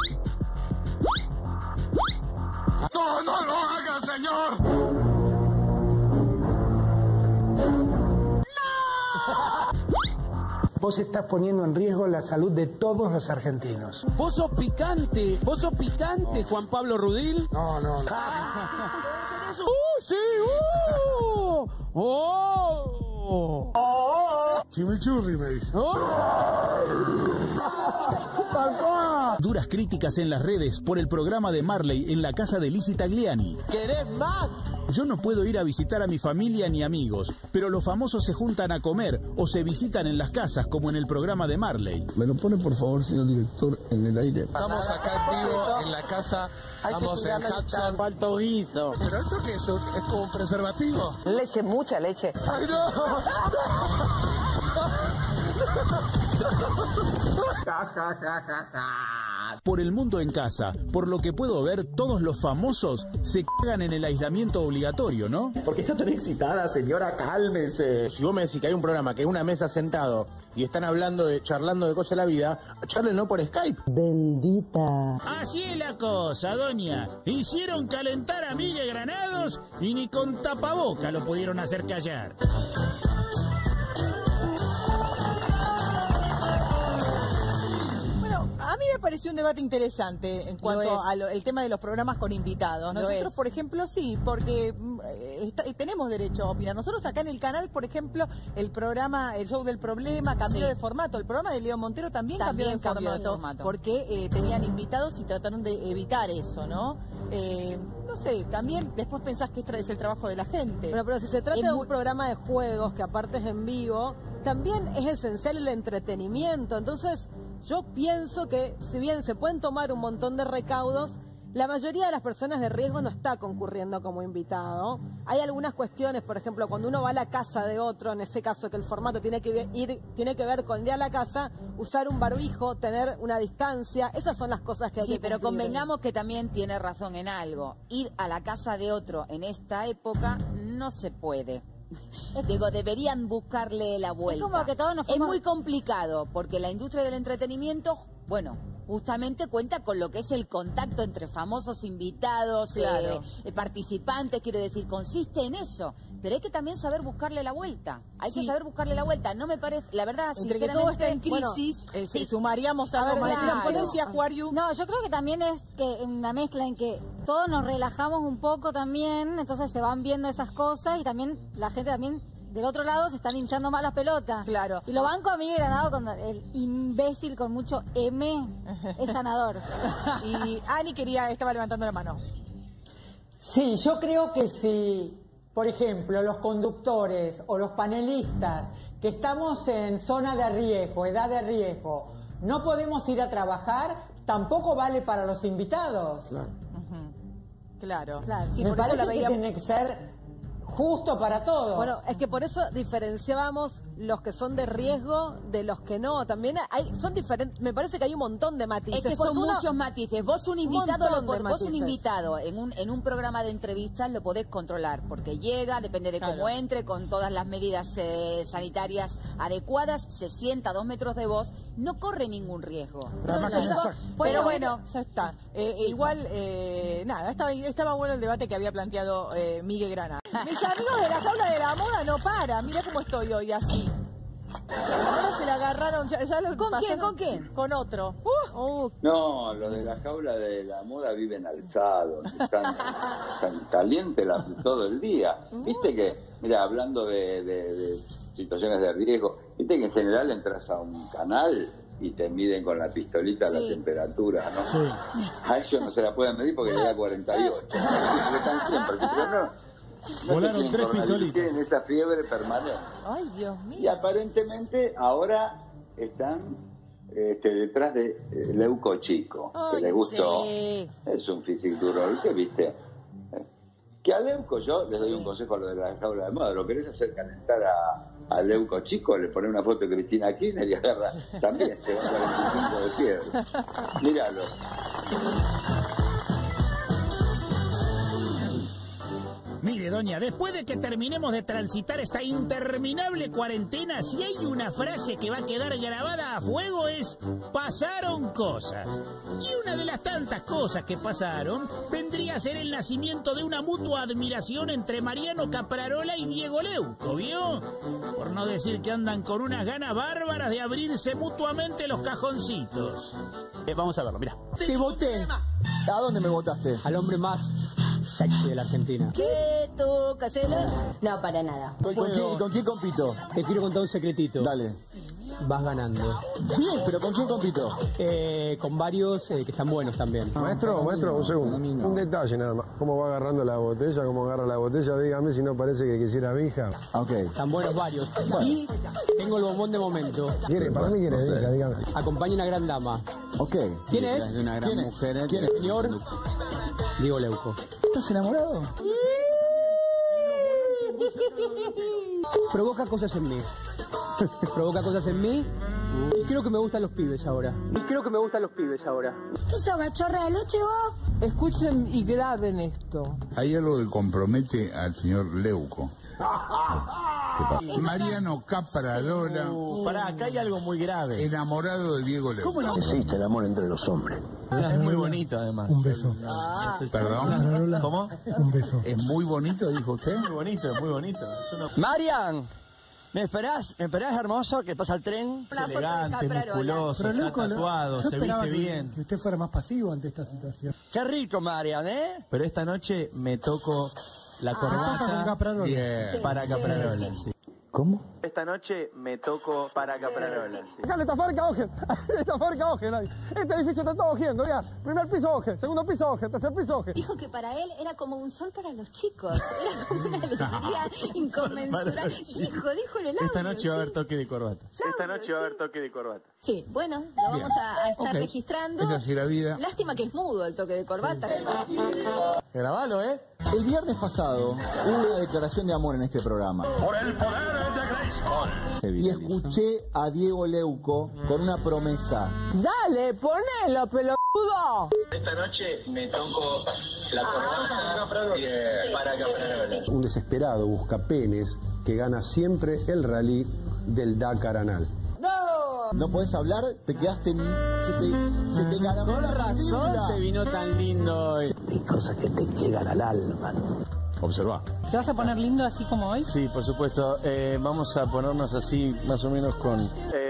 Speaker 1: ¡No lo hagas, señor!
Speaker 23: Vos estás poniendo en riesgo la salud de todos los argentinos.
Speaker 9: Vos sos picante, Juan Pablo Rudil.
Speaker 20: no.
Speaker 9: ¡Sí! ¡Oh!
Speaker 20: Chimichurri me dice.
Speaker 5: Duras críticas en las redes por el programa de Marley en la casa de Lizzy Tagliani.
Speaker 9: ¿Querés más?
Speaker 5: Yo no puedo ir a visitar a mi familia ni amigos, pero los famosos se juntan a comer o se visitan en las casas, como en el programa de Marley.
Speaker 20: ¿Me lo pone, por favor, señor director, en el aire?
Speaker 25: Estamos acá en vivo en la casa, estamos en Hudson.
Speaker 9: Falta guiso.
Speaker 25: ¿Pero esto qué es? ¿Es como un preservativo?
Speaker 12: Leche, mucha leche.
Speaker 25: ¡Ay, no!
Speaker 9: Ja, ja, ja, ja, ja.
Speaker 1: Por el mundo en casa, por lo que puedo ver, todos los famosos se cagan en el aislamiento obligatorio, ¿no?
Speaker 17: ¿Por qué está tan excitada, señora? Cálmese. Si vos me decís que hay un programa que es una mesa sentado y están charlando de cosas de la vida, charlenlo por Skype.
Speaker 22: Bendita.
Speaker 5: Así es la cosa, doña. Hicieron calentar a Miguel Granados y ni con tapaboca lo pudieron hacer callar.
Speaker 2: A mí me pareció un debate interesante en cuanto al tema de los programas con invitados. Nosotros, por ejemplo, sí, porque tenemos derecho a opinar. Nosotros acá en el canal, por ejemplo, el show del problema cambió de formato. El programa de Leo Montero también cambió de formato. Porque tenían invitados y trataron de evitar eso, ¿no? No sé, también después pensás que es el trabajo de la gente.
Speaker 10: Pero si se trata de un programa de juegos que aparte es en vivo, también es esencial el entretenimiento. Entonces, yo pienso que si bien se pueden tomar un montón de recaudos, la mayoría de las personas de riesgo no está concurriendo como invitado. Hay algunas cuestiones, por ejemplo, cuando uno va a la casa de otro, en ese caso que el formato tiene que ver con ir a la casa, usar un barbijo, tener una distancia, esas son las cosas que hay que cumplir.
Speaker 4: Pero convengamos que también tiene razón en algo. Ir a la casa de otro en esta época no se puede. Digo, deberían buscarle la vuelta.
Speaker 6: Es como que todos nos fuimos...
Speaker 4: Es muy complicado porque la industria del entretenimiento, bueno, justamente cuenta con lo que es el contacto entre famosos invitados, participantes, quiero decir, consiste en eso. Pero hay que también saber buscarle la vuelta. Hay que saber buscarle la vuelta. No me parece, la verdad,
Speaker 2: entre que todo está en crisis, sumaríamos algo más.
Speaker 6: No, yo creo que también es que una mezcla en que todos nos relajamos un poco también, entonces se van viendo esas cosas y también la gente también del otro lado se están hinchando más las pelotas.
Speaker 2: Claro.
Speaker 6: Y lo banco a Miguel Granado con el imbécil con mucho M es sanador.
Speaker 2: Y Ani estaba levantando la mano.
Speaker 12: Sí, yo creo que si, por ejemplo, los conductores o los panelistas que estamos en zona de riesgo, edad de riesgo, no podemos ir a trabajar, tampoco vale para los invitados.
Speaker 2: Claro.
Speaker 12: Sí, me parece que tiene que ser justo para todos.
Speaker 10: Bueno, es que por eso diferenciábamos los que son de riesgo de los que no. También son diferentes. Me parece que hay un montón de matices.
Speaker 4: Es que son muchos matices. Vos un invitado, en un programa de entrevistas lo podés controlar, porque llega, depende de cómo entre, con todas las medidas sanitarias adecuadas, se sienta a 2 metros de vos, no corre ningún riesgo.
Speaker 2: Pero bueno, ya está. Igual, nada, estaba bueno el debate que había planteado Miguel Grana. Mis amigos de la jaula de la moda no paran. Mirá cómo estoy hoy así. Ahora se la agarraron. Ya lo
Speaker 4: ¿Con quién? ¿Con quién?
Speaker 2: Con otro.
Speaker 3: No, los de la jaula de la moda viven alzados. Están calientes todo el día. Viste que, mira, hablando de situaciones de riesgo, viste que en general entras a un canal y te miden con la pistolita la temperatura, ¿no? Sí. A ellos no se la pueden medir porque llega a 48. Están siempre, pero
Speaker 1: volaron 3 pistolitas.
Speaker 3: Tienen esa fiebre permanente.
Speaker 2: Ay, Dios mío.
Speaker 3: Y aparentemente ahora están detrás de Leuco Chico, que les gustó. Sí. Es un fisiculturista, ¿qué viste? Que a Leuco, yo les doy un consejo a lo de la jaula de moda. ¿Lo querés hacer calentar a Leuco Chico? Le pones una foto de Cristina Kirchner y agarra también, se va a 45 de fiebre. Míralo.
Speaker 5: Mire, doña, después de que terminemos de transitar esta interminable cuarentena, si hay una frase que va a quedar grabada a fuego es pasaron cosas. Y una de las tantas cosas que pasaron vendría a ser el nacimiento de una mutua admiración entre Mariano Caprarola y Diego Leuco, ¿vio? Por no decir que andan con unas ganas bárbaras de abrirse mutuamente los cajoncitos.
Speaker 16: Vamos a verlo, mira.
Speaker 21: Te voté. ¿A dónde me votaste? Al hombre más sexy de la Argentina.
Speaker 4: ¿Qué toca hacerlo?
Speaker 21: No, para nada. ¿Con quién compito? Te quiero contar un secretito. Dale. Vas ganando. Bien, pero ¿con quién compito? Con varios que están buenos también.
Speaker 14: Maestro, un segundo. Un detalle nada más. ¿Cómo va agarrando la botella? ¿Cómo agarra la botella? Dígame si no parece que quisiera mi hija.
Speaker 21: Ok. Están buenos varios. Bueno. Y tengo el bombón de momento.
Speaker 14: Para mí quiere hija, dígame.
Speaker 21: Acompaña una gran dama. Ok. ¿Quién es?
Speaker 8: Una gran mujer.
Speaker 21: ¿Quién es? Señor Diego Leuco. ¿Estás enamorado? Provoca cosas en mí. Provoca cosas en mí. Y creo que me gustan los pibes ahora.
Speaker 2: ¿Qué sos, cachorra de leche vos?
Speaker 10: Escuchen y graben esto.
Speaker 7: Hay algo que compromete al señor Leuco. Mariano Caprarola.
Speaker 17: Pará, acá hay algo muy grave.
Speaker 7: Enamorado de Diego Leuco.
Speaker 20: ¿Cómo no? Existe el amor entre los hombres.
Speaker 17: Es muy bonito, además.
Speaker 23: Un beso.
Speaker 7: Perdón.
Speaker 17: ¿Cómo?
Speaker 23: Un beso.
Speaker 7: ¿Es muy bonito, dijo usted?
Speaker 17: Muy bonito, muy bonito.
Speaker 20: Marian, ¿me esperás? ¿Me esperás, hermoso? Que pasa el tren.
Speaker 17: Es elegante, musculoso, está tatuado, se viste bien.
Speaker 23: Que usted fuera más pasivo ante esta situación.
Speaker 20: Qué rico, Marian, ¿eh?
Speaker 17: Pero esta noche me toco la corbata para Caprarola. Sí.
Speaker 20: ¿Cómo?
Speaker 17: Esta noche me toco para Caprarola. Sí.
Speaker 14: Acá está fábrica Ogen. Está fábrica Ogen ahí. Este edificio está todo ojiendo, ya. Primer piso Ogen, segundo piso Ogen, tercer piso Ogen.
Speaker 2: Dijo que para él era como un sol para los chicos. Era como una alegría inconmensurable. Dijo en el audio.
Speaker 17: Esta noche va a haber toque de corbata.
Speaker 2: Sí, bueno, lo vamos a estar registrando.
Speaker 7: Es así la vida.
Speaker 2: Lástima que es mudo el toque de corbata.
Speaker 14: Grabalo, ¿eh?
Speaker 20: El viernes pasado hubo una declaración de amor en este programa.
Speaker 1: Por el poder de Grayskull.
Speaker 20: Y escuché a Diego Leuco con una promesa.
Speaker 10: Dale, ponelo, pelotudo.
Speaker 17: Esta noche me toco la corbata para Caprarola.
Speaker 14: Un desesperado buscapenes que gana siempre el rally del Dakar Anal.
Speaker 20: No podés hablar, te quedaste en... Se te ganó. Con razón se vino tan lindo hoy. Hay cosas que te llegan al alma, ¿no?
Speaker 17: Observa.
Speaker 2: ¿Te vas a poner lindo así como hoy?
Speaker 17: Sí, por supuesto. Vamos a ponernos así, más o menos con...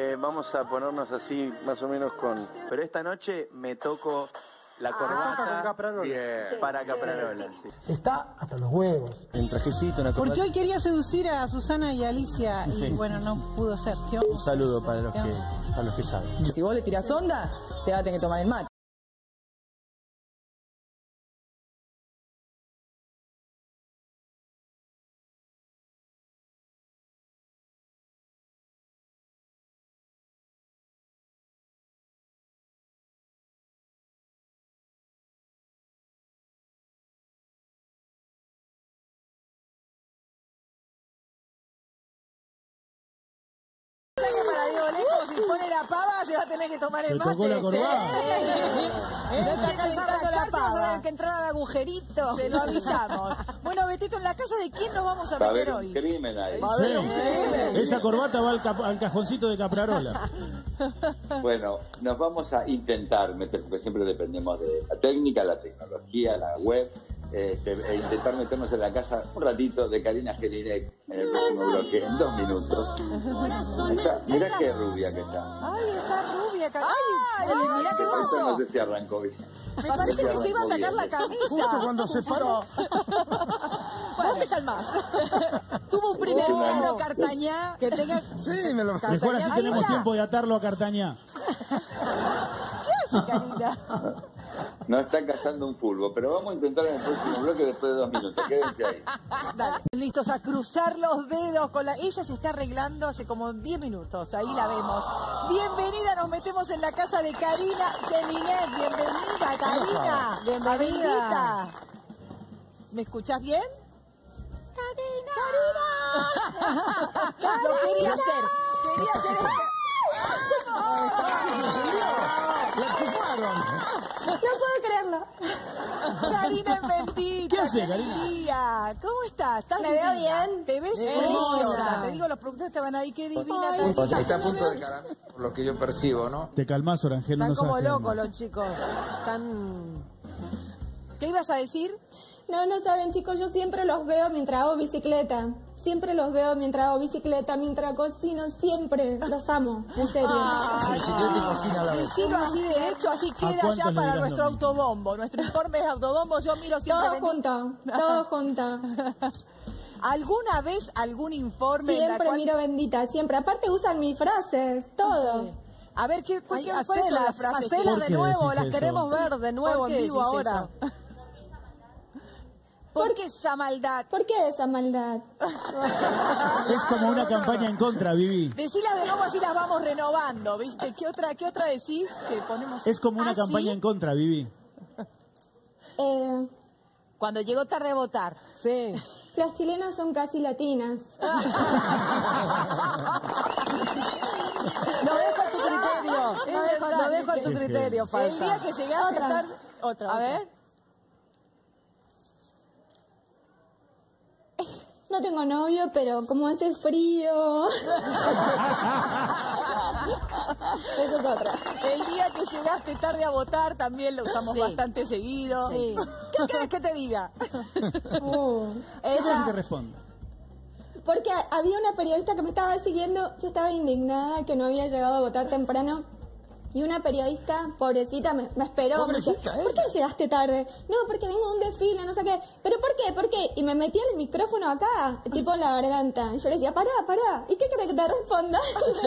Speaker 17: Pero esta noche me toco la corbata para Caprarola. Sí.
Speaker 23: Está hasta los huevos.
Speaker 17: En trajecito, una corbata.
Speaker 2: Porque hoy quería seducir a Susana y a Alicia y bueno, no pudo ser.
Speaker 17: Un saludo para los que saben.
Speaker 12: Si vos le tirás onda, te vas a tener que tomar el mate. Para Diego Leuco, si pone la pava, se va a tener que tomar el mate.
Speaker 1: tocó la corbata.
Speaker 12: No está calentando la pava.
Speaker 2: Que entrar al agujerito.
Speaker 12: Se lo avisamos. Bueno, Betito, ¿en la casa de quién nos vamos a
Speaker 3: Va a
Speaker 12: meter
Speaker 3: haber un
Speaker 12: hoy?
Speaker 3: crimen ahí.
Speaker 1: Sí. Esa corbata va al cajoncito de Caprarola.
Speaker 3: Bueno, nos vamos a intentar meter, porque siempre dependemos de la técnica, la tecnología, la web, e intentar meternos en la casa un ratito de Karina Gelinek en el próximo bloque, en 2 minutos. Mirá qué rubia que está.
Speaker 12: Ay, está rubia, Karina. Ay, mirá qué
Speaker 3: Esto
Speaker 12: pasó.
Speaker 3: no sé si arrancó bien.
Speaker 12: Me parece que se iba a sacar la camisa.
Speaker 23: Justo cuando se paró.
Speaker 12: Vos te calmás. Tuvo un primer plano, Cartañá, que tenga...
Speaker 23: Sí, me lo...
Speaker 1: Mejor así tenemos tiempo de atarlo a Cartañá.
Speaker 12: ¿Qué hace, Karina?
Speaker 3: No está cazando un fulbo, pero vamos a intentar en el próximo bloque después de 2 minutos. Quédense ahí.
Speaker 12: Dale. Listos a cruzar los dedos con la... Ella se está arreglando hace como 10 minutos. Ahí la vemos. Bienvenida, nos metemos en la casa de Karina Gelinek. Bienvenida, Karina. Bienvenida. ¿Me escuchás bien? ¡Karina! Lo quería hacer. Quería hacer esto.
Speaker 2: No puedo creerlo.
Speaker 12: Karina es bendita.
Speaker 1: ¿Qué hace, Karina?
Speaker 12: ¿Cómo estás? ¿Estás
Speaker 2: Me veo bien.
Speaker 12: Te ves
Speaker 2: Hermosa.
Speaker 12: preciosa. Te digo, los productores estaban ahí, qué divina.
Speaker 11: Está a punto de caramelo, por lo que yo percibo, ¿no?
Speaker 1: Te calmás, Orangel.
Speaker 10: Están
Speaker 1: No
Speaker 10: como
Speaker 1: sabes qué
Speaker 10: locos
Speaker 1: onda.
Speaker 10: los chicos. Están...
Speaker 12: ¿Qué ibas a decir?
Speaker 2: No saben, chicos, yo siempre los veo mientras hago bicicleta. Siempre los veo mientras hago bicicleta, mientras cocino, siempre. Los amo, en serio.
Speaker 12: Decirlo así derecho, así queda ya para nuestro autobombo. Nuestro informe es autobombo, yo miro siempre...
Speaker 2: Todo junto.
Speaker 12: ¿Alguna vez algún informe en la
Speaker 2: Siempre
Speaker 12: cual...
Speaker 2: miro bendita, siempre. Aparte usan mis frases, todo.
Speaker 12: A ver, ¿cuáles son las frases?
Speaker 10: Hacelas
Speaker 1: ¿Por
Speaker 10: de
Speaker 1: qué
Speaker 10: nuevo,
Speaker 1: decís
Speaker 10: las
Speaker 1: eso?
Speaker 10: queremos ver de nuevo
Speaker 12: ¿Por qué
Speaker 10: en vivo
Speaker 12: decís
Speaker 10: ahora.
Speaker 12: eso? ¿Por qué esa maldad?
Speaker 2: ¿Por qué esa maldad?
Speaker 1: Es como una campaña en contra, Vivi.
Speaker 12: Decilas de nuevo, así las vamos renovando, ¿viste? ¿Qué otra decís? Que ponemos...
Speaker 1: Es como una campaña en contra, Vivi.
Speaker 12: Cuando llegó tarde a votar.
Speaker 10: Sí.
Speaker 2: Las chilenas son casi latinas.
Speaker 10: tu criterio, falta.
Speaker 2: El día que llegaste tarde... Otra.
Speaker 10: A ver.
Speaker 13: No tengo novio, pero como hace frío... Eso es otra.
Speaker 2: El día que llegaste tarde a votar también lo usamos bastante seguido.
Speaker 10: Sí. ¿Qué querés que te diga?
Speaker 15: ¿Qué te responde?
Speaker 13: Porque había una periodista que me estaba siguiendo, yo estaba indignada que no había llegado a votar temprano. Y una periodista, pobrecita, me esperó.
Speaker 15: Pobrecita,
Speaker 13: ¿Por qué llegaste tarde? No, porque vengo de un desfile, no sé qué. ¿Pero por qué? ¿Por qué? Y me metía el micrófono acá, tipo en la garganta. Y yo le decía, pará. ¿Y qué querés que te responda?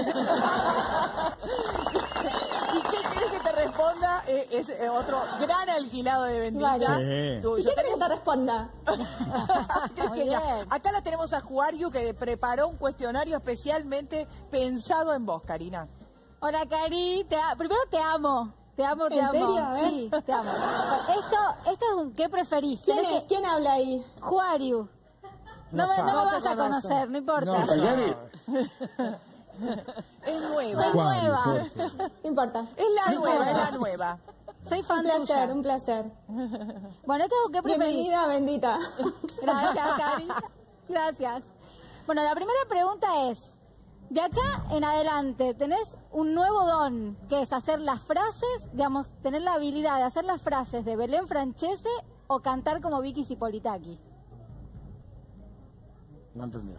Speaker 2: ¿Y qué querés que te responda? Es otro gran alquilado de Bendita.
Speaker 13: Vale. ¿Y qué querés que te responda?
Speaker 2: Qué genial. Acá la tenemos a Juariu, que preparó un cuestionario especialmente pensado en vos, Karina.
Speaker 6: Hola, Cari. Primero te amo. Te amo.
Speaker 13: ¿En serio? A ver.
Speaker 6: Sí, te amo. Esto es un ¿qué preferís?
Speaker 13: ¿Quién es? ¿Quién habla ahí?
Speaker 6: Juariu. No me vas a conocer, no importa.
Speaker 2: Es nueva.
Speaker 6: Soy nueva.
Speaker 13: No importa.
Speaker 2: Es la nueva.
Speaker 6: Soy fan tuya.
Speaker 13: Un placer.
Speaker 6: Bueno, esto es un ¿qué preferís?
Speaker 13: Bienvenida, Bendita.
Speaker 6: Gracias, Cari. Gracias. Bueno, la primera pregunta es, de acá en adelante, tenés un nuevo don, que es hacer las frases, digamos, tener la habilidad de hacer las frases de Belén Francese o cantar como Vicky Zipolitaki.
Speaker 15: No entendí.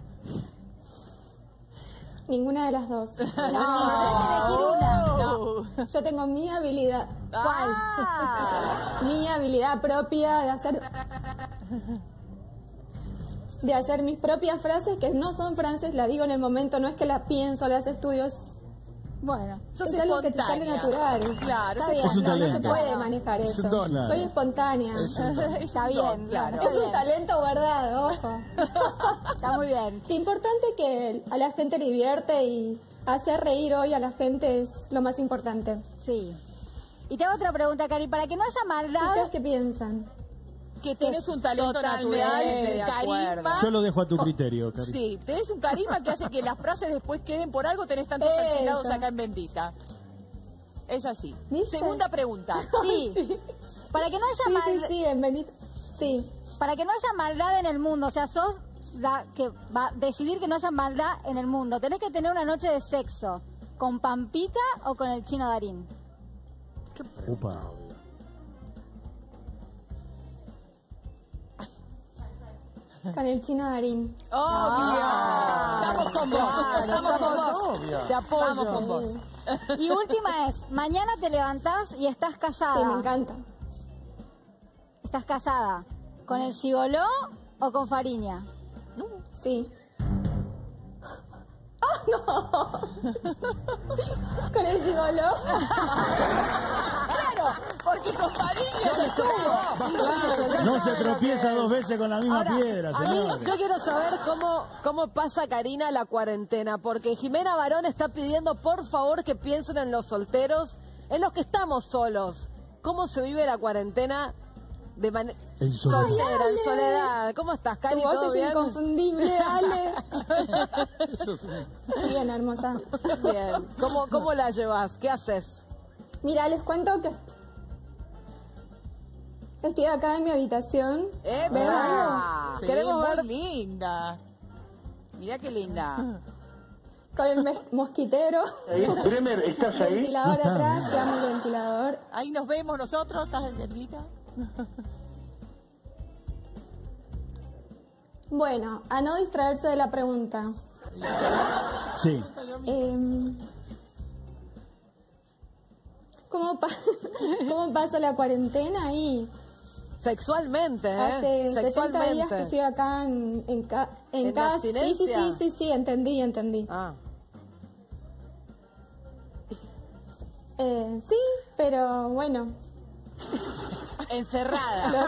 Speaker 13: Ninguna de las dos.
Speaker 6: No, tenés que elegir una.
Speaker 13: No. Yo tengo mi habilidad. ¿Cuál? Mi habilidad propia de hacer mis propias frases, que no son frases, las digo en el momento, no es que las pienso, las estudio.
Speaker 6: Bueno,
Speaker 13: sos es algo que te sale natural.
Speaker 2: Claro,
Speaker 15: es un talento.
Speaker 13: No se puede manejar eso.
Speaker 15: Claro.
Speaker 13: Soy espontánea.
Speaker 6: Está bien,
Speaker 2: claro.
Speaker 13: Es un talento guardado, ojo.
Speaker 6: Está muy bien.
Speaker 13: Lo importante es que a la gente le divierte y hacer reír hoy a la gente es lo más importante.
Speaker 6: Sí. Y te hago otra pregunta, Cari, para que no haya maldad.
Speaker 13: ¿Ustedes qué piensan?
Speaker 2: Que tenés un talento natural, carisma.
Speaker 15: Yo lo dejo a tu criterio, Cari.
Speaker 2: Sí, tenés un carisma que hace que las frases después queden por algo, tenés tantos alquilados acá en Bendita. Es así.
Speaker 13: ¿Viste?
Speaker 2: Segunda pregunta.
Speaker 6: Sí. Para que no haya maldad.
Speaker 13: Sí, en Bendita. Sí.
Speaker 6: Para que no haya maldad en el mundo, o sea, sos la que va a decidir que no haya maldad en el mundo. Tenés que tener una noche de sexo con Pampita o con el Chino Darín.
Speaker 15: Upa.
Speaker 13: Con el Chino Darín.
Speaker 2: Obvio. Estamos con vos. Estamos con vos.
Speaker 10: Te apoyo.
Speaker 2: Estamos con vos.
Speaker 6: Y última es, mañana te levantás y estás casada.
Speaker 13: Sí, me encanta.
Speaker 6: ¿Estás casada con el gigoló o con Fariña?
Speaker 13: Sí. ¡Oh, no! ¿Con el gigoló?
Speaker 2: Claro, porque con Fariña estuvo.
Speaker 15: No se tropieza dos veces con la misma piedra, señor.
Speaker 10: Yo quiero saber cómo pasa, Karina, la cuarentena, porque Jimena Barón está pidiendo, por favor, que piensen en los solteros, en los que estamos solos. ¿Cómo se vive la cuarentena de manera soltera, en soledad? ¿Cómo estás, Cari?
Speaker 13: Tu voz
Speaker 10: ¿Todo
Speaker 13: es
Speaker 10: bien?
Speaker 13: inconfundible, Ale.
Speaker 15: Eso es
Speaker 13: Bien, hermosa.
Speaker 10: Bien. ¿Cómo la llevas? ¿Qué haces?
Speaker 13: Mira, les cuento que estoy acá en mi habitación. ¿Ven algo?
Speaker 2: Sí,
Speaker 10: Queremos ver.
Speaker 2: muy linda.
Speaker 4: Mirá qué linda.
Speaker 13: Con el mosquitero.
Speaker 14: Bremer, ¿estás ahí?
Speaker 13: Ventilador atrás, que amo el ventilador.
Speaker 2: Ahí nos vemos nosotros, ¿estás en Bendita?
Speaker 13: Bueno, a no distraerse de la pregunta.
Speaker 15: Sí.
Speaker 13: ¿Cómo pasa la cuarentena ahí?
Speaker 10: Sexualmente, ¿eh?
Speaker 13: Hace 70
Speaker 10: Sexualmente.
Speaker 13: días que estoy acá en casa.
Speaker 10: abstinencia?
Speaker 13: Sí, entendí.
Speaker 10: Ah.
Speaker 13: Sí, pero bueno.
Speaker 4: Encerrada.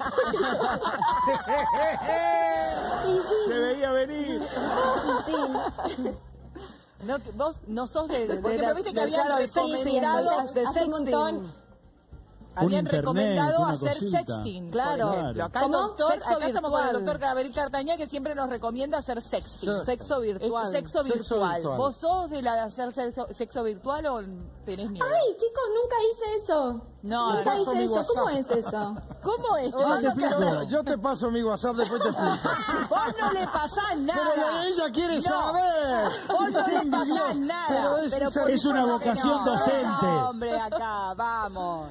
Speaker 15: Se veía venir.
Speaker 13: Sí.
Speaker 2: No, que vos no sos de porque
Speaker 10: de
Speaker 2: me viste que habían
Speaker 10: claro,
Speaker 2: recomendado
Speaker 10: de
Speaker 13: hace un montón.
Speaker 2: habían
Speaker 15: internet,
Speaker 2: recomendado
Speaker 15: una
Speaker 2: hacer
Speaker 15: cosita.
Speaker 2: sexting.
Speaker 10: Claro.
Speaker 2: Por ejemplo. Acá, acá estamos con el doctor Gabriel Cartañá, que siempre nos recomienda hacer sexting.
Speaker 10: Sexo virtual.
Speaker 2: Sexo virtual. ¿Vos sos de la de hacer sexo virtual o tenés miedo?
Speaker 13: Ay, chicos, nunca hice eso.
Speaker 2: No,
Speaker 13: nunca
Speaker 2: no.
Speaker 13: hice eso. ¿Cómo es eso?
Speaker 2: ¿Cómo es?
Speaker 9: Yo te paso mi WhatsApp, después te explico.
Speaker 2: Vos no le pasás nada.
Speaker 9: Pero ella quiere saber.
Speaker 2: Vos no le pasás nada.
Speaker 15: Pero es una vocación docente.
Speaker 4: Hombre, acá, vamos.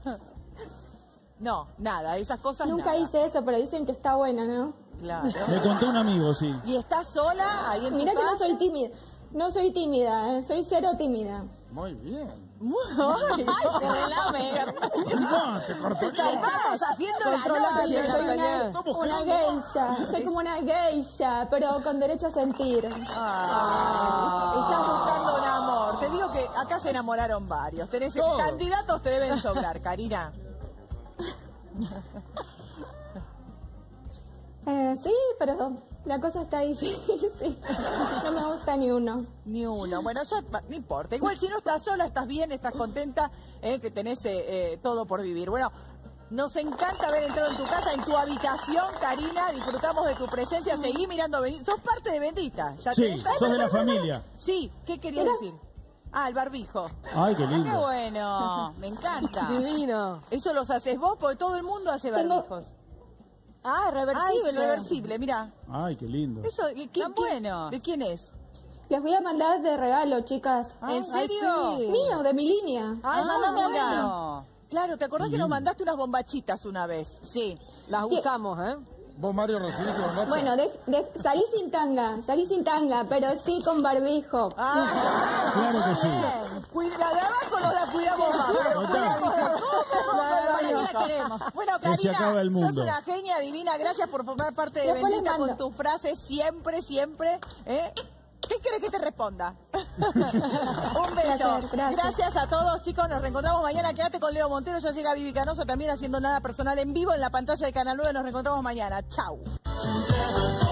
Speaker 2: No, nada, esas cosas
Speaker 13: Nunca
Speaker 2: nada.
Speaker 13: hice eso, pero dicen que está buena, ¿no?
Speaker 2: Claro.
Speaker 15: Me contó un amigo, sí.
Speaker 2: ¿Y estás sola ahí en
Speaker 13: Mirá
Speaker 2: tu
Speaker 13: que no
Speaker 2: casa?
Speaker 13: soy tímida. No soy tímida, soy cero tímida.
Speaker 9: Muy bien.
Speaker 2: Ay, se relame.
Speaker 9: No, te corto.
Speaker 2: Estamos haciendo la
Speaker 13: Controlable,
Speaker 2: noche.
Speaker 13: soy una geisha. Soy como una geisha, pero con derecho a sentir.
Speaker 2: Estás buscando un amor. Te digo que acá se enamoraron varios. Tenés candidatos, te deben sobrar, Karina.
Speaker 13: Sí, pero la cosa está difícil. No me gusta ni uno.
Speaker 2: Ni uno. Bueno, ya no importa. Igual si no estás sola, estás bien, estás contenta, que tenés todo por vivir. Bueno, nos encanta haber entrado en tu casa, en tu habitación, Karina. Disfrutamos de tu presencia. Seguí mirando Bendita. Sos parte de Bendita. ¿Ya
Speaker 15: Sí, sos de la familia.
Speaker 2: Sí, ¿qué querías decir? Ah, el barbijo.
Speaker 15: Ay, qué lindo.
Speaker 4: Qué bueno, me encanta.
Speaker 10: Divino.
Speaker 2: ¿Eso los haces vos? Porque todo el mundo hace barbijos.
Speaker 6: Ah, reversible.
Speaker 2: Ay, reversible, mira.
Speaker 15: Ay, qué lindo.
Speaker 2: Eso,
Speaker 4: Tan bueno.
Speaker 2: ¿De quién es?
Speaker 13: Les voy a mandar de regalo, chicas.
Speaker 4: ¿En serio?
Speaker 10: sí.
Speaker 13: Mío, de mi línea.
Speaker 6: Ay, mándame a mí.
Speaker 4: bueno.
Speaker 2: Claro, ¿te acordás que nos mandaste unas bombachitas una vez?
Speaker 4: Sí.
Speaker 10: Las usamos, ¿eh?
Speaker 9: ¿Vos, Mario, recibiste bombacha?
Speaker 13: Bueno, salí sin tanga, pero sí con barbijo.
Speaker 15: Claro que sí.
Speaker 2: La de abajo nos la cuidamos más.
Speaker 6: La queremos.
Speaker 2: Bueno,
Speaker 15: Que se acaba el
Speaker 2: Karina, sos
Speaker 15: mundo.
Speaker 2: una genia divina. Gracias por formar parte de
Speaker 13: Después les
Speaker 2: Bendita
Speaker 13: mando.
Speaker 2: con tus frases siempre, siempre. ¿Qué querés que te responda? Un beso. Gracias a todos, chicos. Nos reencontramos mañana. Quédate con Leo Montero. Ya llega Vivi Canosa también haciendo Nada Personal en vivo en la pantalla de Canal 9. Nos reencontramos mañana. Chau.